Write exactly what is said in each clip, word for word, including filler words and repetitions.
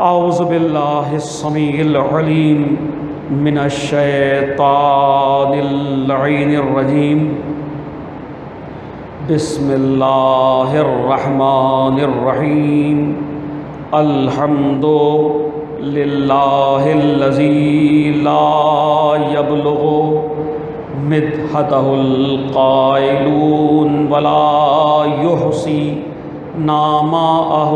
اعوذ باللہ السمیع العلیم من الشیطان اللعین الرجیم بسم اللہ الرحمن الرحیم الحمد للہ الذی لا یبلغ مدحتہ القائلون ولا یحصی نامہ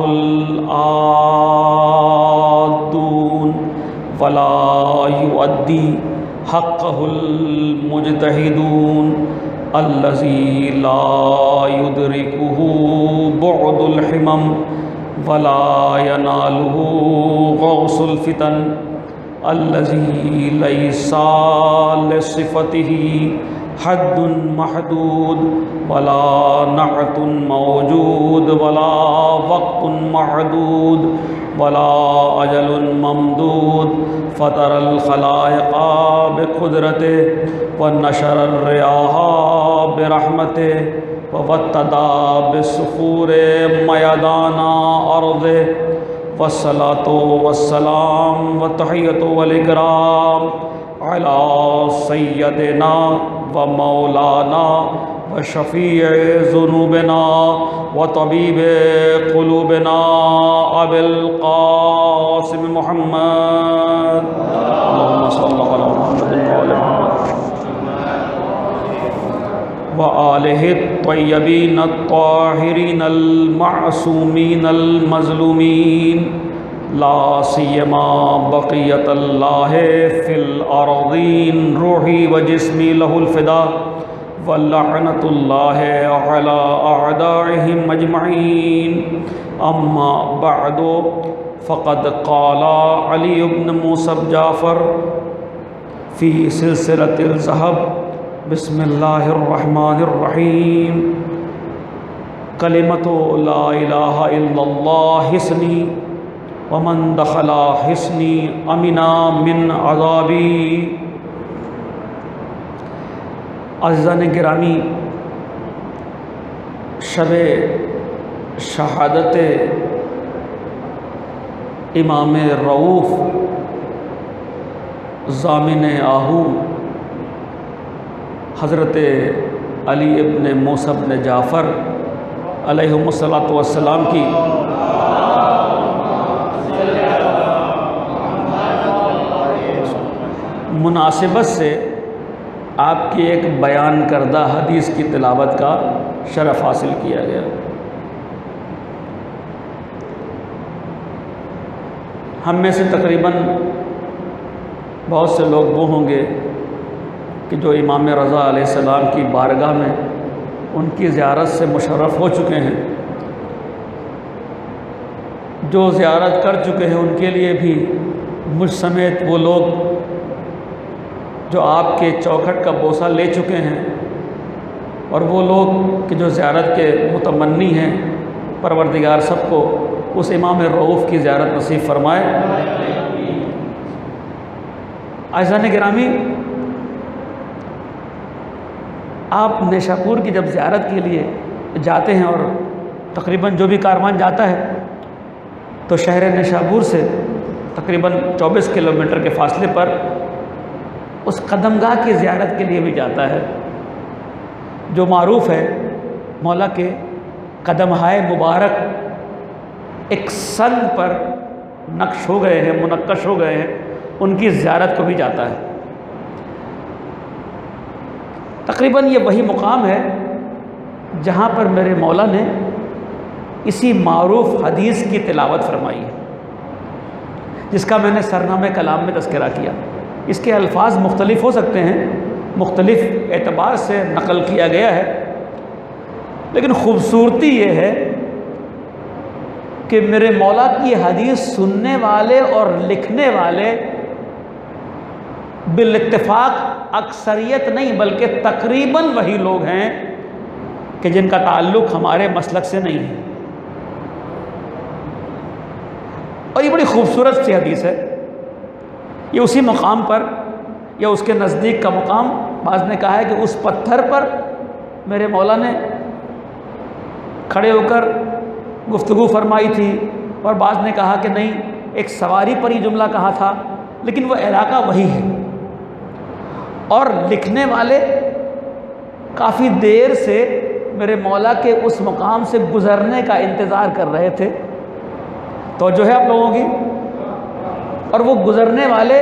العادون ولا یؤدی حقہ المجتہدون الذی لا یدرکہ بعد الحمم ولا ینالہ غوث الفتن الذی لیس لصفتہ حد محدود ولا نعت موجود ولا وقت محدود ولا اجل ممدود فطر الخلائق بقدرته ونشر الرياح برحمته ووتدا بالصخور ميدان أرضه والصلاة والسلام والتحية والإكرام على سيدنا ومولانا وشفيع ذنوبنا وطبيب قلوبنا أبي القاسم محمد اللهم صل على محمد وعلى وآله الطيبين الطاهرين المعصومين المظلومين لا سيما بقية الله في الأرضين روحي وجسمي له الفداء ولعنة الله على أعدائهم أجمعين أما بعد فقد قال علي بن موسى جعفر في سلسلة الذهب بسم الله الرحمن الرحيم كلمة لا إله إلا الله حسني ومن دخل حسني امنا من عذابي. عزیزان گرامی، شب شہادت امام رؤوف ضامن آہو حضرت علی ابن موسیٰ بن جعفر علیہم الصلاۃ والسلام کی مناسبت سے آپ کی ایک بیان کردہ حدیث کی تلاوت کا شرف حاصل کیا گیا. ہم میں سے تقریباً بہت سے لوگ وہ ہوں گے کہ جو امام رضا علیہ السلام کی بارگاہ میں ان کی زیارت سے مشرف ہو چکے ہیں. جو زیارت کر چکے ہیں ان کے لیے بھی مجھ سمیت وہ لوگ جو آپ کے چوکھٹ کا بوسہ لے چکے ہیں، اور وہ لوگ کہ جو زیارت کے متمنی ہیں، پروردگار سب کو اس امام رؤوف کی زیارت نصیب فرمائے. عزیزان گرامی، آپ نیشاپور کی جب زیارت کے لیے جاتے ہیں، اور تقریباً جو بھی کاروان جاتا ہے تو شہر نیشاپور سے تقریباً چوبیس کلومیٹر کے فاصلے پر اس قدمگاہ کی زیارت کے لیے بھی جاتا ہے جو معروف ہے مولا کے قدمہائے مبارک ایک سن پر نقش ہو گئے ہیں، منقش ہو گئے ہیں، ان کی زیارت کو بھی جاتا ہے. تقریباً یہ وہی مقام ہے جہاں پر میرے مولا نے اسی معروف حدیث کی تلاوت فرمائی ہے، جس کا میں نے سرنامہ کلام میں تذکرہ کیا. اس کے الفاظ مختلف ہو سکتے ہیں، مختلف اعتبار سے نقل کیا گیا ہے، لیکن خوبصورتی یہ ہے کہ میرے مولا کی حدیث سننے والے اور لکھنے والے بالاتفاق اکثریت نہیں بلکہ تقریباً وہی لوگ ہیں کہ جن کا تعلق ہمارے مسلک سے نہیں ہے. اور یہ بڑی خوبصورت سی حدیث ہے. یہ اسی مقام پر یا اس کے نزدیک کا مقام، بعض نے کہا ہے کہ اس پتھر پر میرے مولا نے کھڑے ہو کر گفتگو فرمائی تھی، اور بعض نے کہا کہ نہیں، ایک سواری پر یہ جملہ کہا تھا، لیکن وہ علاقہ وہی ہے، اور لکھنے والے کافی دیر سے میرے مولا کے اس مقام سے گزرنے کا انتظار کر رہے تھے، تو جو ہے آپ لوگوں کی، اور وہ گزرنے والے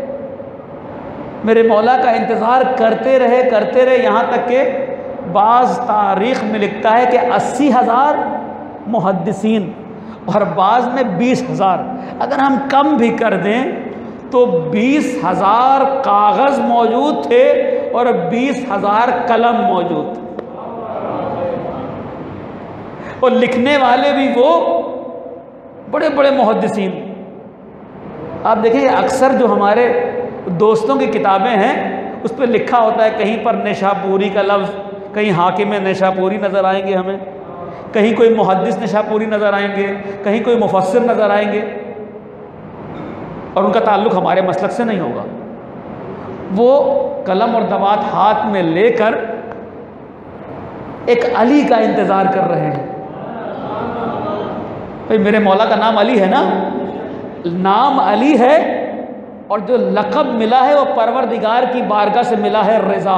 میرے مولا کا انتظار کرتے رہے کرتے رہے یہاں تک کہ بعض تاریخ میں لکھتا ہے کہ اسی ہزار محدثین اور بعض میں بیس ہزار، اگر ہم کم بھی کر دیں تو بیس ہزار کاغذ موجود تھے اور بیس ہزار قلم موجود تھے، اور لکھنے والے بھی وہ بڑے بڑے محدثین۔ آپ دیکھیں اکثر جو ہمارے دوستوں کی کتابیں ہیں اس پہ لکھا ہوتا ہے کہیں پر نیشاپوری کا لفظ، کہیں حاکم نیشاپوری نظر آئیں گے ہمیں، کہیں کوئی محدث نیشاپوری نظر آئیں گے، کہیں کوئی مفسر نظر آئیں گے، اور ان کا تعلق ہمارے مسلک سے نہیں ہوگا۔ وہ قلم اور دوات ہاتھ میں لے کر ایک علی کا انتظار کر رہے ہیں۔ بھئی میرے مولا کا نام علی ہے نا، نام علی ہے، اور جو لقب ملا ہے وہ پروردگار کی بارگاہ سے ملا ہے، رضا۔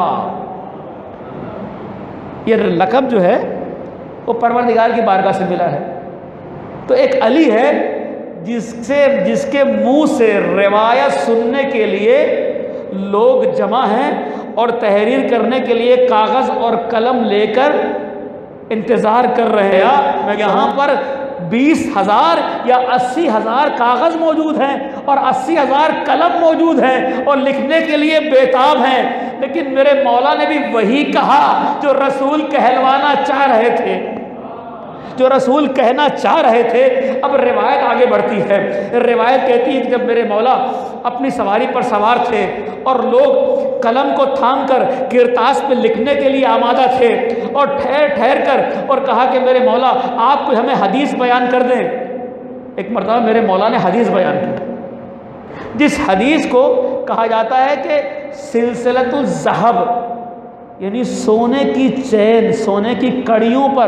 یہ لقب جو ہے وہ پروردگار کی بارگاہ سے ملا ہے۔ تو ایک علی ہے جس سے جس کے منہ سے روایت سننے کے لیے لوگ جمع ہیں اور تحریر کرنے کے لیے کاغذ اور قلم لے کر انتظار کر رہے ہیں۔ یہاں پر بیس ہزار یا اسی ہزار کاغذ موجود ہیں اور اسی ہزار قلم موجود ہیں اور لکھنے کے لیے بےتاب ہیں، لیکن میرے مولا نے بھی وہی کہا جو رسول کہلوانا چاہ رہے تھے، جو رسول کہنا چاہ رہے تھے۔ اب روایت آگے بڑھتی ہے، روایت کہتی ہے کہ جب میرے مولا اپنی سواری پر سوار تھے اور لوگ قلم کو تھام کر کرتاس پہ لکھنے کے لیے آمادہ تھے، اور ٹھہر ٹھہر کر اور کہا کہ میرے مولا آپ کو ہمیں حدیث بیان کر دیں۔ ایک مرتبہ میرے مولا نے حدیث بیان کی، جس حدیث کو کہا جاتا ہے کہ سلسلۃ الذہب، یعنی سونے کی چین، سونے کی کڑیوں پر،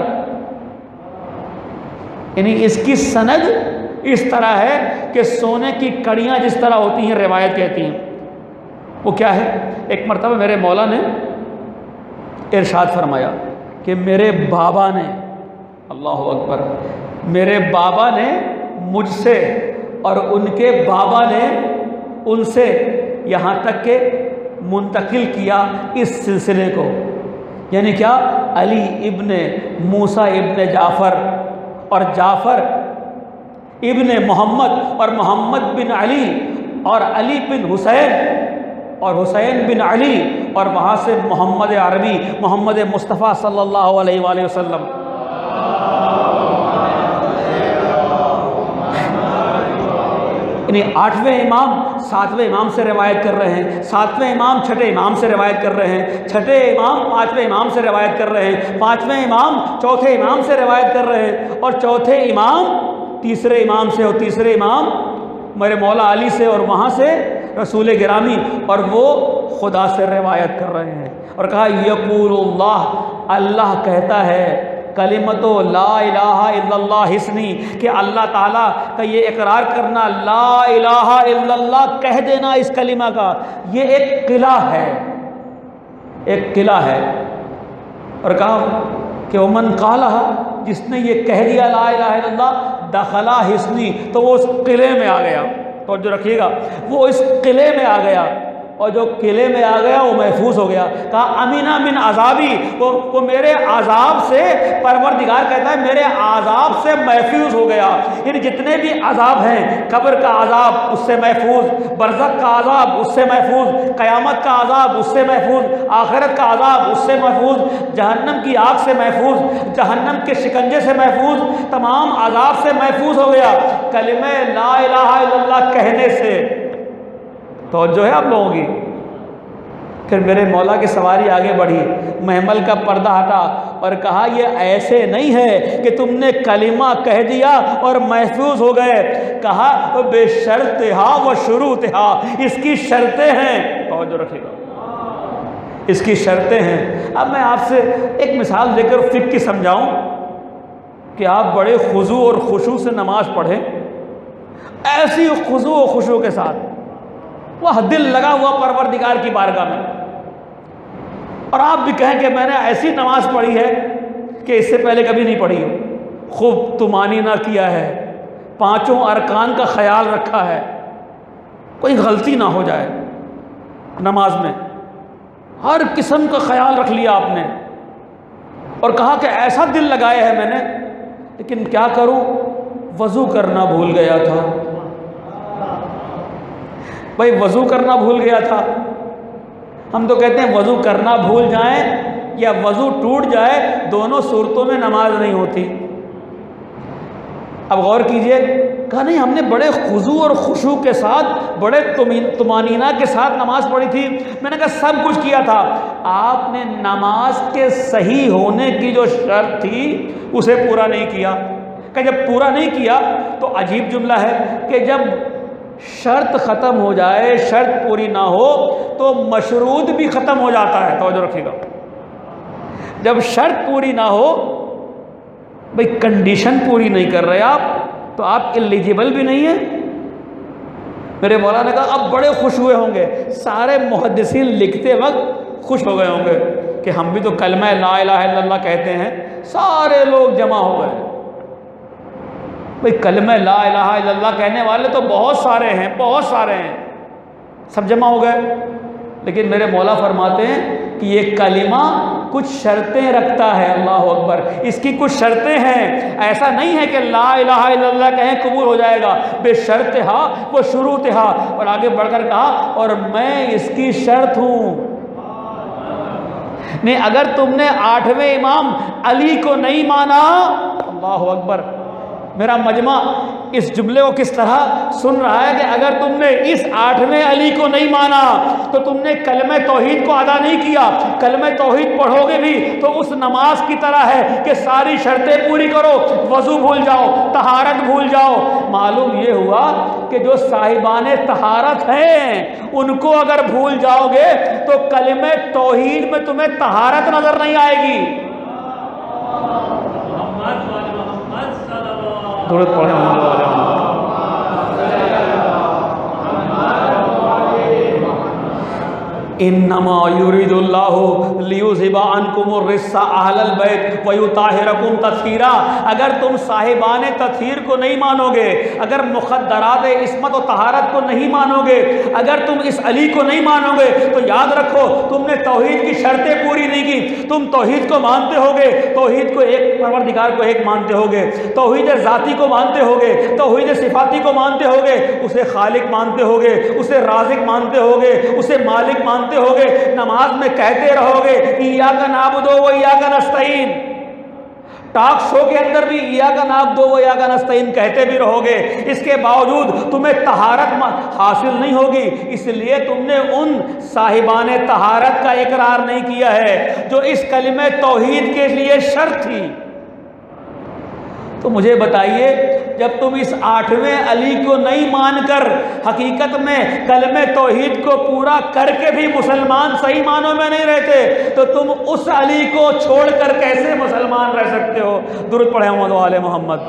یعنی اس کی سند اس طرح ہے کہ سونے کی کڑیاں جس طرح ہوتی ہیں، روایت کہتی ہیں۔ وہ کیا ہے؟ ایک مرتبہ میرے مولا نے ارشاد فرمایا کہ میرے بابا نے، اللہ اکبر، میرے بابا نے مجھ سے اور ان کے بابا نے ان سے یہاں تک کہ منتقل کیا اس سلسلے کو، یعنی کیا؟ علی ابن موسیٰ ابن جعفر، اور جعفر ابن محمد، اور محمد بن علی، اور علی بن حسین، اور حسین بن علی، اور وہاں سے محمد عربی، محمد مصطفیٰ صلی اللہ علیہ وآلہ وسلم۔ یعنی آٹھویں امام ساتویں امام سے روایت کر رہے ہیں، ساتویں امام چھٹے امام سے روایت کر رہے ہیں، چھٹے امام پانچویں امام سے روایت کر رہے ہیں، پانچویں امام چوتھے امام سے روایت کر رہے ہیں، اور چوتھے امام تیسرے امام سے، اور تیسرے امام میرے مولا علی سے، اور وہاں سے رسول گرامی، اور وہ خدا سے روایت کر رہے ہیں۔ اور کہا یقول اللہ، اللہ کہتا ہے، کلمۃ لا الہ الا اللہ حسنی، کہ اللہ تعالیٰ کا یہ اقرار کرنا، لا الہ الا اللہ کہہ دینا اس کلمہ کا، یہ ایک قلعہ ہے، ایک قلعہ ہے۔ اور کہا کہ ومن قالہ، جس نے یہ کہہ دیا لا الہ الا اللہ، دخلا حسنی، تو وہ اس قلعے میں آ گیا۔ توجہ رکھیے گا، وہ اس قلعے میں آ گیا، اور جو قلعے میں آ گیا وہ محفوظ ہو گیا۔ کہا امینہ من عذابی، وہ وہ میرے عذاب سے، پروردگار کہتا ہے میرے عذاب سے محفوظ ہو گیا، یعنی جتنے بھی عذاب ہیں، قبر کا عذاب اس سے محفوظ، برزخ کا عذاب اس سے محفوظ، قیامت کا عذاب اس سے محفوظ، آخرت کا عذاب اس سے محفوظ، جہنم کی آگ سے محفوظ، جہنم کے شکنجے سے محفوظ، تمام عذاب سے محفوظ ہو گیا کلمہ لا الہ الا اللہ کہنے سے۔ توجہ ہے آپ لوگوں کی؟ پھر میرے مولا کی سواری آگے بڑھی، محمل کا پردہ ہٹا اور کہا یہ ایسے نہیں ہے کہ تم نے کلمہ کہہ دیا اور محفوظ ہو گئے، کہا بے شرطہا و شروطہا، اس کی شرطیں ہیں۔ توجہ رکھیے گا، اس کی شرطیں ہیں۔ اب میں آپ سے ایک مثال دے کر فقہ کی سمجھاؤں کہ آپ بڑے خضوع اور خشوع سے نماز پڑھیں۔ ایسی خضوع و خشوع کے ساتھ، وہ دل لگا ہوا پروردگار کی بارگاہ میں. اور آپ بھی کہیں کہ میں نے ایسی نماز پڑھی ہے کہ اس سے پہلے کبھی نہیں پڑھی ہو، خوب طمانینہ کیا ہے، پانچوں ارکان کا خیال رکھا ہے، کوئی غلطی نہ ہو جائے نماز میں، ہر قسم کا خیال رکھ لیا آپ نے، اور کہا کہ ایسا دل لگایا ہے میں نے، لیکن کیا کروں، وضو کرنا بھول گیا تھا. بھائی وضو کرنا بھول گیا تھا، ہم تو کہتے ہیں وضو کرنا بھول جائیں یا وضو ٹوٹ جائے، دونوں صورتوں میں نماز نہیں ہوتی. اب غور کیجئے، کہا نہیں ہم نے بڑے خضوع اور خشوع کے ساتھ، بڑے طمانینہ کے ساتھ نماز پڑھی تھی. میں نے کہا سب کچھ کیا تھا، آپ نے نماز کے صحیح ہونے کی جو شرط تھی اسے پورا نہیں کیا. کہ جب پورا نہیں کیا تو عجیب جملہ ہے کہ جب شرط ختم ہو جائے، شرط پوری نہ ہو تو مشروط بھی ختم ہو جاتا ہے. توجہ رکھیے گا، جب شرط پوری نہ ہو، بھئی کنڈیشن پوری نہیں کر رہے آپ تو آپ ایلیجیبل بھی نہیں ہیں. میرے مولا نے کہا اب بڑے خوش ہوئے ہوں گے، سارے محدثین لکھتے وقت خوش ہو گئے ہوں گے کہ ہم بھی تو کلمہ لا الہ الا اللہ کہتے ہیں. سارے لوگ جمع ہو گئے. بھئی کلمہ لا الہ الا اللہ کہنے والے تو بہت سارے ہیں، بہت سارے ہیں، سب جمع ہو گئے. لیکن میرے مولا فرماتے ہیں کہ یہ کلمہ کچھ شرطیں رکھتا ہے. اللہ اکبر، اس کی کچھ شرطیں ہیں. ایسا نہیں ہے کہ لا الہ الا اللہ کہیں قبول ہو جائے گا. بے شرط ہا وہ شروط ہا. اور آگے بڑھ کر کہا اور میں اس کی شرط ہوں. نہیں، اگر تم نے آٹھویں امام علی کو نہیں مانا، اللہ اکبر، میرا مجمع اس جملے کو کس طرح سن رہا ہے کہ اگر تم نے اس آٹھویں علی کو نہیں مانا تو تم نے کلمہ توحید کو ادا نہیں کیا. کلمہ توحید پڑھو گے بھی تو اس نماز کی طرح ہے کہ ساری شرطیں پوری کرو، وضو بھول جاؤ، طہارت بھول جاؤ. معلوم یہ ہوا کہ جو صاحبان طہارت ہیں ان کو اگر بھول جاؤ گے تو کلمہ توحید میں تمہیں طہارت نظر نہیں آئے گی. درود پڑھیں محمد علیہ وسلم. انما یرید اللہ لیذھب عنکم الرجس اہل البیت ویطہرکم تطہیرا. اگر تم صاحبان تطہیر کو نہیں مانو گے، اگر مخدرات عصمت و طہارت کو نہیں مانو گے، اگر تم اس علی کو نہیں مانو گے تو یاد رکھو تم نے توحید کی شرطیں پوری نہیں کی. تم توحید کو مانتے ہوگے، توحید کو ایک پروردگار کو ایک مانتے ہوگے، توحید ذاتی کو مانتے ہوگے، توحید صفاتی کو مانتے ہوگے، اسے خالق مانتے ہوگے، اسے رازق مانتے ہوگے، اسے مالک مانتے ہوگے. نماز میں کہتے رہو گے ایاک نعبد و ایاک نستعین. ٹاک شو کے اندر بھی ایاک نعبد و ایاک نستعین کہتے بھی رہو گے. اس کے باوجود تمہیں طہارت حاصل نہیں ہوگی، اس لیے تم نے ان صاحبان طہارت کا اقرار نہیں کیا ہے جو اس کلمہ توحید کے لیے شرط تھی. تو مجھے بتائیے، جب تم اس آٹھویں علی کو نہیں مان کر حقیقت میں کلمہ توحید کو پورا کر کے بھی مسلمان صحیح معنوں میں نہیں رہتے تو تم اس علی کو چھوڑ کر کیسے مسلمان رہ سکتے ہو؟ درود پڑھیں محمد و آل محمد.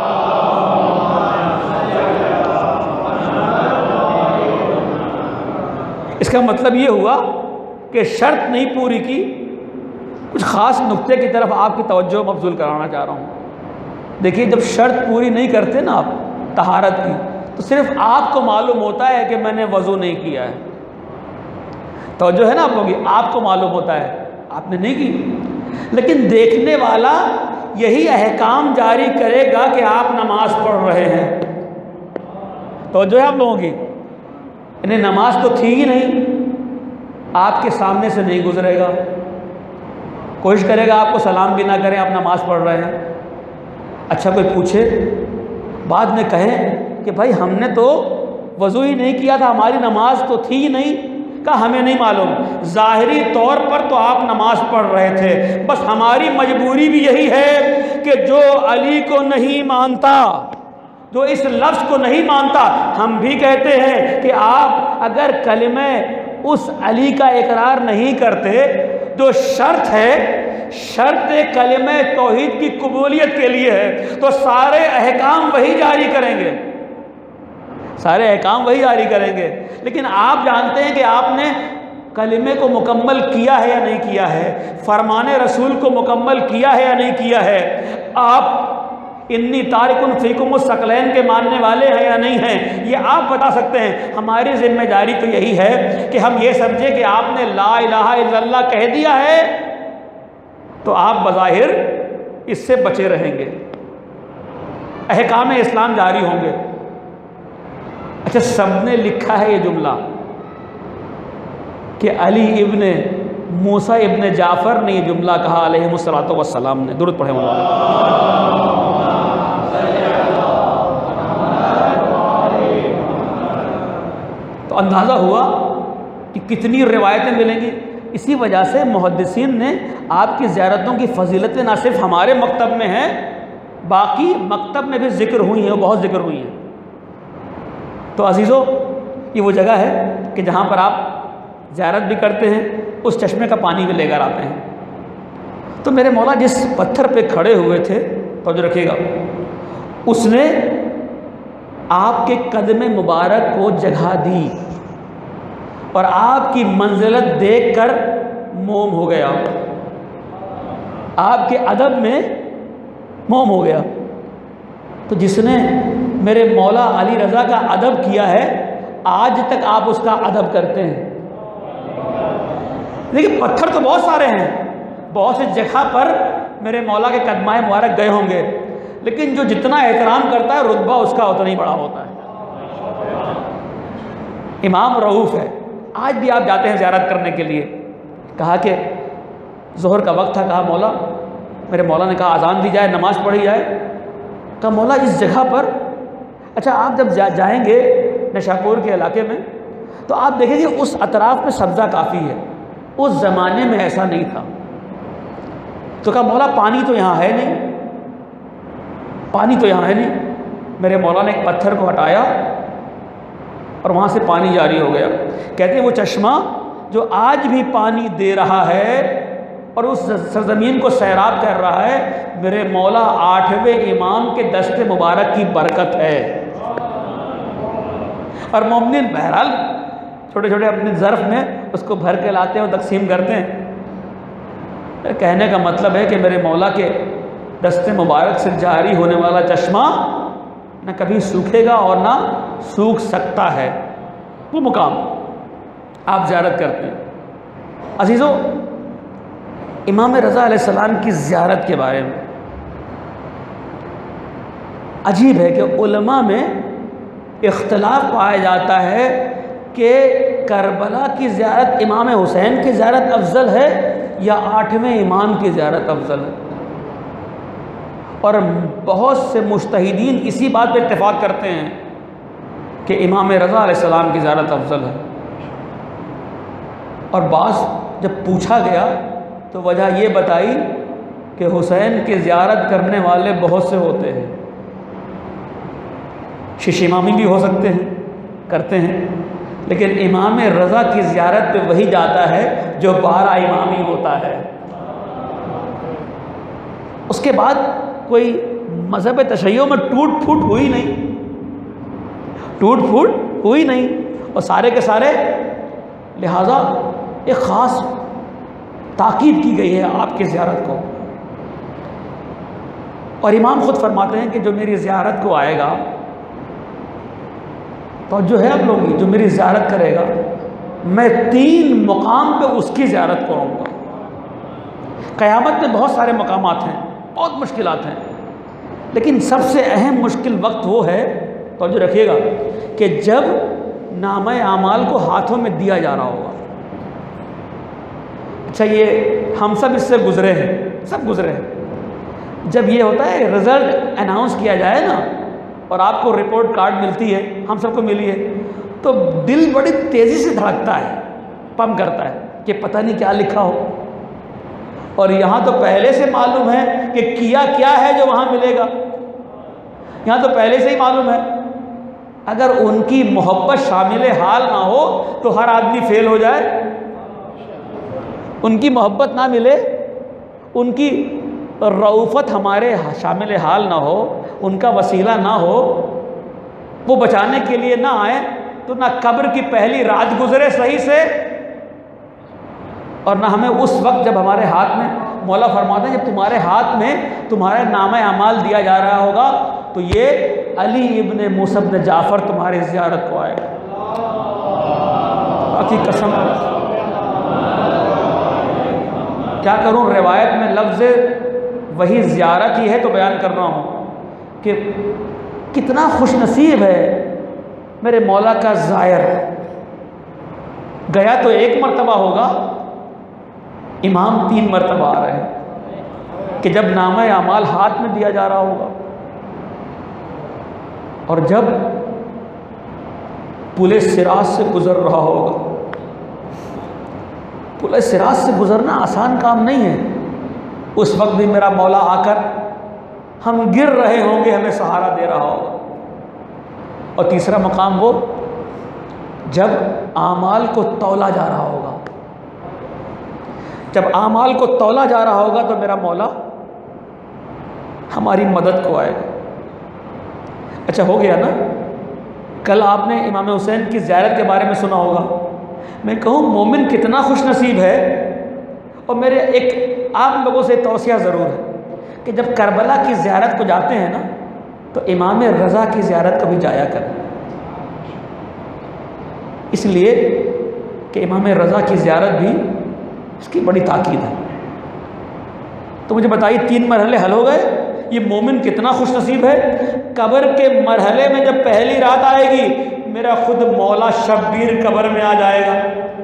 اس کا مطلب یہ ہوا کہ شرط نہیں پوری کی. کچھ خاص نقطے کی طرف آپ کی توجہ مبذول کرانا چاہ رہا ہوں. دیکھیے، جب شرط پوری نہیں کرتے نا آپ طہارت کی تو صرف آپ کو معلوم ہوتا ہے کہ میں نے وضو نہیں کیا ہے. توجہ ہے نا آپ لوگوں کی، آپ کو معلوم ہوتا ہے آپ نے نہیں کی، لیکن دیکھنے والا یہی احکام جاری کرے گا کہ آپ نماز پڑھ رہے ہیں. توجہ ہے آپ لوگوں کی، انہیں نماز تو تھی ہی نہیں، آپ کے سامنے سے نہیں گزرے گا، کوشش کرے گا آپ کو سلام بھی نہ کریں، آپ نماز پڑھ رہے ہیں. اچھا کوئی پوچھے، بعد میں کہیں کہ بھائی ہم نے تو وضو ہی نہیں کیا تھا، ہماری نماز تو تھی ہی نہیں. کہا ہمیں نہیں معلوم، ظاہری طور پر تو آپ نماز پڑھ رہے تھے، بس ہماری مجبوری بھی یہی ہے کہ جو علی کو نہیں مانتا، جو اس لفظ کو نہیں مانتا، ہم بھی کہتے ہیں کہ آپ اگر کلمہ اس علی کا اقرار نہیں کرتے جو شرط ہے، شرط کلمہ توحید کی قبولیت کے لیے ہے، تو سارے احکام وہی جاری کریں گے. سارے احکام وہی جاری کریں گے، لیکن آپ جانتے ہیں کہ آپ نے کلمے کو مکمل کیا ہے یا نہیں کیا ہے، فرمان رسول کو مکمل کیا ہے یا نہیں کیا ہے، آپ انی تارکن فیکم الثقلین کے ماننے والے ہیں یا نہیں ہیں، یہ آپ بتا سکتے ہیں۔ ہماری ذمہ داری تو یہی ہے کہ ہم یہ سمجھیں کہ آپ نے لا الہ الا اللہ کہہ دیا ہے تو آپ بظاہر اس سے بچے رہیں گے، احکام اسلام جاری ہوں گے۔ اچھا، سب نے لکھا ہے یہ جملہ کہ علی ابن موسیٰ ابن جعفر نے یہ جملہ کہا علیہ الصلوۃ والسلام نے، درود پڑھیں مولانا۔ تو اندازہ ہوا کہ کتنی روایتیں ملیں گی۔ اسی وجہ سے محدثین نے آپ کی زیارتوں کی فضیلتیں نہ صرف ہمارے مکتب میں ہیں، باقی مکتب میں بھی ذکر ہوئی ہیں، بہت ذکر ہوئی ہیں۔ تو عزیزو، یہ وہ جگہ ہے کہ جہاں پر آپ زیارت بھی کرتے ہیں، اس چشمے کا پانی بھی لے کر آتے ہیں۔ تو میرے مولا جس پتھر پہ کھڑے ہوئے تھے، توجہ رکھیے گا، اس نے آپ کے قدم مبارک کو جگہ دی اور آپ کی منزلت دیکھ کر موم ہو گیا، آپ کے ادب میں موم ہو گیا۔ تو جس نے میرے مولا علی رضا کا ادب کیا ہے، آج تک آپ اس کا ادب کرتے ہیں۔ لیکن پتھر تو بہت سارے ہیں، بہت سی جگہ پر میرے مولا کے قدمائے مبارک گئے ہوں گے، لیکن جو جتنا احترام کرتا ہے رتبہ اس کا اتنا ہی بڑا ہوتا ہے۔ امام رؤوف ہے، آج بھی آپ جاتے ہیں زیارت کرنے کے لیے۔ کہا کہ ظہر کا وقت تھا، کہا مولا، میرے مولا نے کہا اذان دی جائے، نماز پڑھی جائے۔ کہا مولا اس جگہ پر، اچھا آپ جب جائیں گے نشاپور کے علاقے میں تو آپ دیکھیں گے اس اطراف میں سبزہ کافی ہے، اس زمانے میں ایسا نہیں تھا۔ تو کہا مولا پانی تو یہاں ہے نہیں، پانی تو یہاں ہے نہیں۔ میرے مولا نے ایک پتھر کو ہٹایا اور وہاں سے پانی جاری ہو گیا۔ کہتے ہیں وہ چشمہ جو آج بھی پانی دے رہا ہے اور اس سرزمین کو سیراب کر رہا ہے، میرے مولا آٹھویں امام کے دست مبارک کی برکت ہے۔ اور مومنین بہرحال چھوٹے چھوٹے اپنے ظرف میں اس کو بھر کے لاتے ہیں اور تقسیم کرتے ہیں۔ کہنے کا مطلب ہے کہ میرے مولا کے دست مبارک سے جاری ہونے والا چشمہ نہ کبھی سوکھے گا اور نہ سوکھ سکتا ہے۔ وہ مقام آپ زیارت کرتے ہیں۔ عزیزو، امام رضا علیہ السلام کی زیارت کے بارے میں عجیب ہے کہ علماء میں اختلاف پایا جاتا ہے کہ کربلا کی زیارت امام حسین کی زیارت افضل ہے یا آٹھویں امام کی زیارت افضل ہے، اور بہت سے مجتہدین اسی بات پہ اتفاق کرتے ہیں کہ امام رضا علیہ السلام کی زیارت افضل ہے۔ اور بعض جب پوچھا گیا تو وجہ یہ بتائی کہ حسین کی زیارت کرنے والے بہت سے ہوتے ہیں، شش امامی بھی ہو سکتے ہیں، کرتے ہیں، لیکن امام رضا کی زیارت پہ وہی جاتا ہے جو بارہ امامی ہوتا ہے۔ اس کے بعد کوئی مذہب تشیع میں ٹوٹ پھوٹ ہوئی نہیں، ٹوٹ پھوٹ ہوئی نہیں، اور سارے کے سارے، لہٰذا ایک خاص تاکید کی گئی ہے آپ کی زیارت کو۔ اور امام خود فرماتے ہیں کہ جو میری زیارت کو آئے گا، تو جو ہے آپ لوگ جو میری زیارت کرے گا، میں تین مقام پہ اس کی زیارت کروں گا۔ قیامت میں بہت سارے مقامات ہیں، بہت مشکلات ہیں، لیکن سب سے اہم مشکل وقت وہ ہے، توجہ رکھیے گا، کہ جب نامہ اعمال کو ہاتھوں میں دیا جا رہا ہوگا۔ اچھا، یہ ہم سب اس سے گزرے ہیں، سب گزرے ہیں۔ جب یہ ہوتا ہے رزلٹ اناؤنس کیا جائے نا اور آپ کو رپورٹ کارڈ ملتی ہے، ہم سب کو ملی ہے، تو دل بڑی تیزی سے دھڑکتا ہے، پمپ کرتا ہے کہ پتہ نہیں کیا لکھا ہو، اور یہاں تو پہلے سے معلوم ہے کہ کیا کیا ہے جو وہاں ملے گا، یہاں تو پہلے سے ہی معلوم ہے۔ اگر ان کی محبت شامل حال نہ ہو تو ہر آدمی فیل ہو جائے، ان کی محبت نہ ملے، ان کی رؤفت ہمارے شامل حال نہ ہو، ان کا وسیلہ نہ ہو، وہ بچانے کے لیے نہ آئے تو نہ قبر کی پہلی رات گزرے صحیح سے، اور نہ ہمیں اس وقت جب ہمارے ہاتھ میں، مولا فرماتے ہیں جب تمہارے ہاتھ میں تمہارا نامہ اعمال دیا جا رہا ہوگا تو یہ علی ابن موسیٰ بن جعفر تمہاری زیارت کو آئے گا۔ باقی قسم کیا کروں، روایت میں لفظ وہی زیارت ہی ہے تو بیان کر رہا ہوں کہ کتنا خوش نصیب ہے میرے مولا کا زائر۔ گیا تو ایک مرتبہ ہوگا، امام تین مرتبہ آ رہے ہیں کہ جب نامہ اعمال ہاتھ میں دیا جا رہا ہوگا، اور جب پل صراط سے گزر رہا ہوگا۔ پل صراط سے گزرنا آسان کام نہیں ہے، اس وقت بھی میرا مولا آ کر ہم گر رہے ہوں گے، ہمیں سہارا دے رہا ہوگا۔ اور تیسرا مقام وہ جب اعمال کو تولا جا رہا ہوگا، جب اعمال کو تولا جا رہا ہوگا تو میرا مولا ہماری مدد کو آئے گا۔ اچھا ہو گیا نا، کل آپ نے امام حسین کی زیارت کے بارے میں سنا ہوگا۔ میں کہوں مومن کتنا خوش نصیب ہے، اور میرے ایک آپ لوگوں سے توصیہ ضرور ہے کہ جب کربلا کی زیارت کو جاتے ہیں نا تو امام رضا کی زیارت کبھی جایا کریں، اس لیے کہ امام رضا کی زیارت بھی اس کی بڑی تاکید ہے۔ تو مجھے بتائیے تین مرحلے حل ہو گئے، یہ مومن کتنا خوش نصیب ہے۔ قبر کے مرحلے میں جب پہلی رات آئے گی میرا خود مولا شبیر قبر میں آ جائے گا،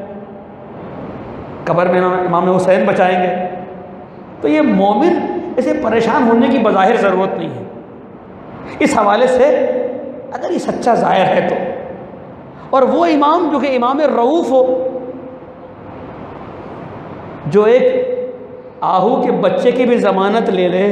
قبر میں امام حسین بچائیں گے۔ تو یہ مومن اسے پریشان ہونے کی بظاہر ضرورت نہیں ہے۔ اس حوالے سے اگر یہ سچا زائر ہے تو، اور وہ امام جو کہ امام رؤوف ہو، جو ایک آہو کے بچے کی بھی ضمانت لے لے،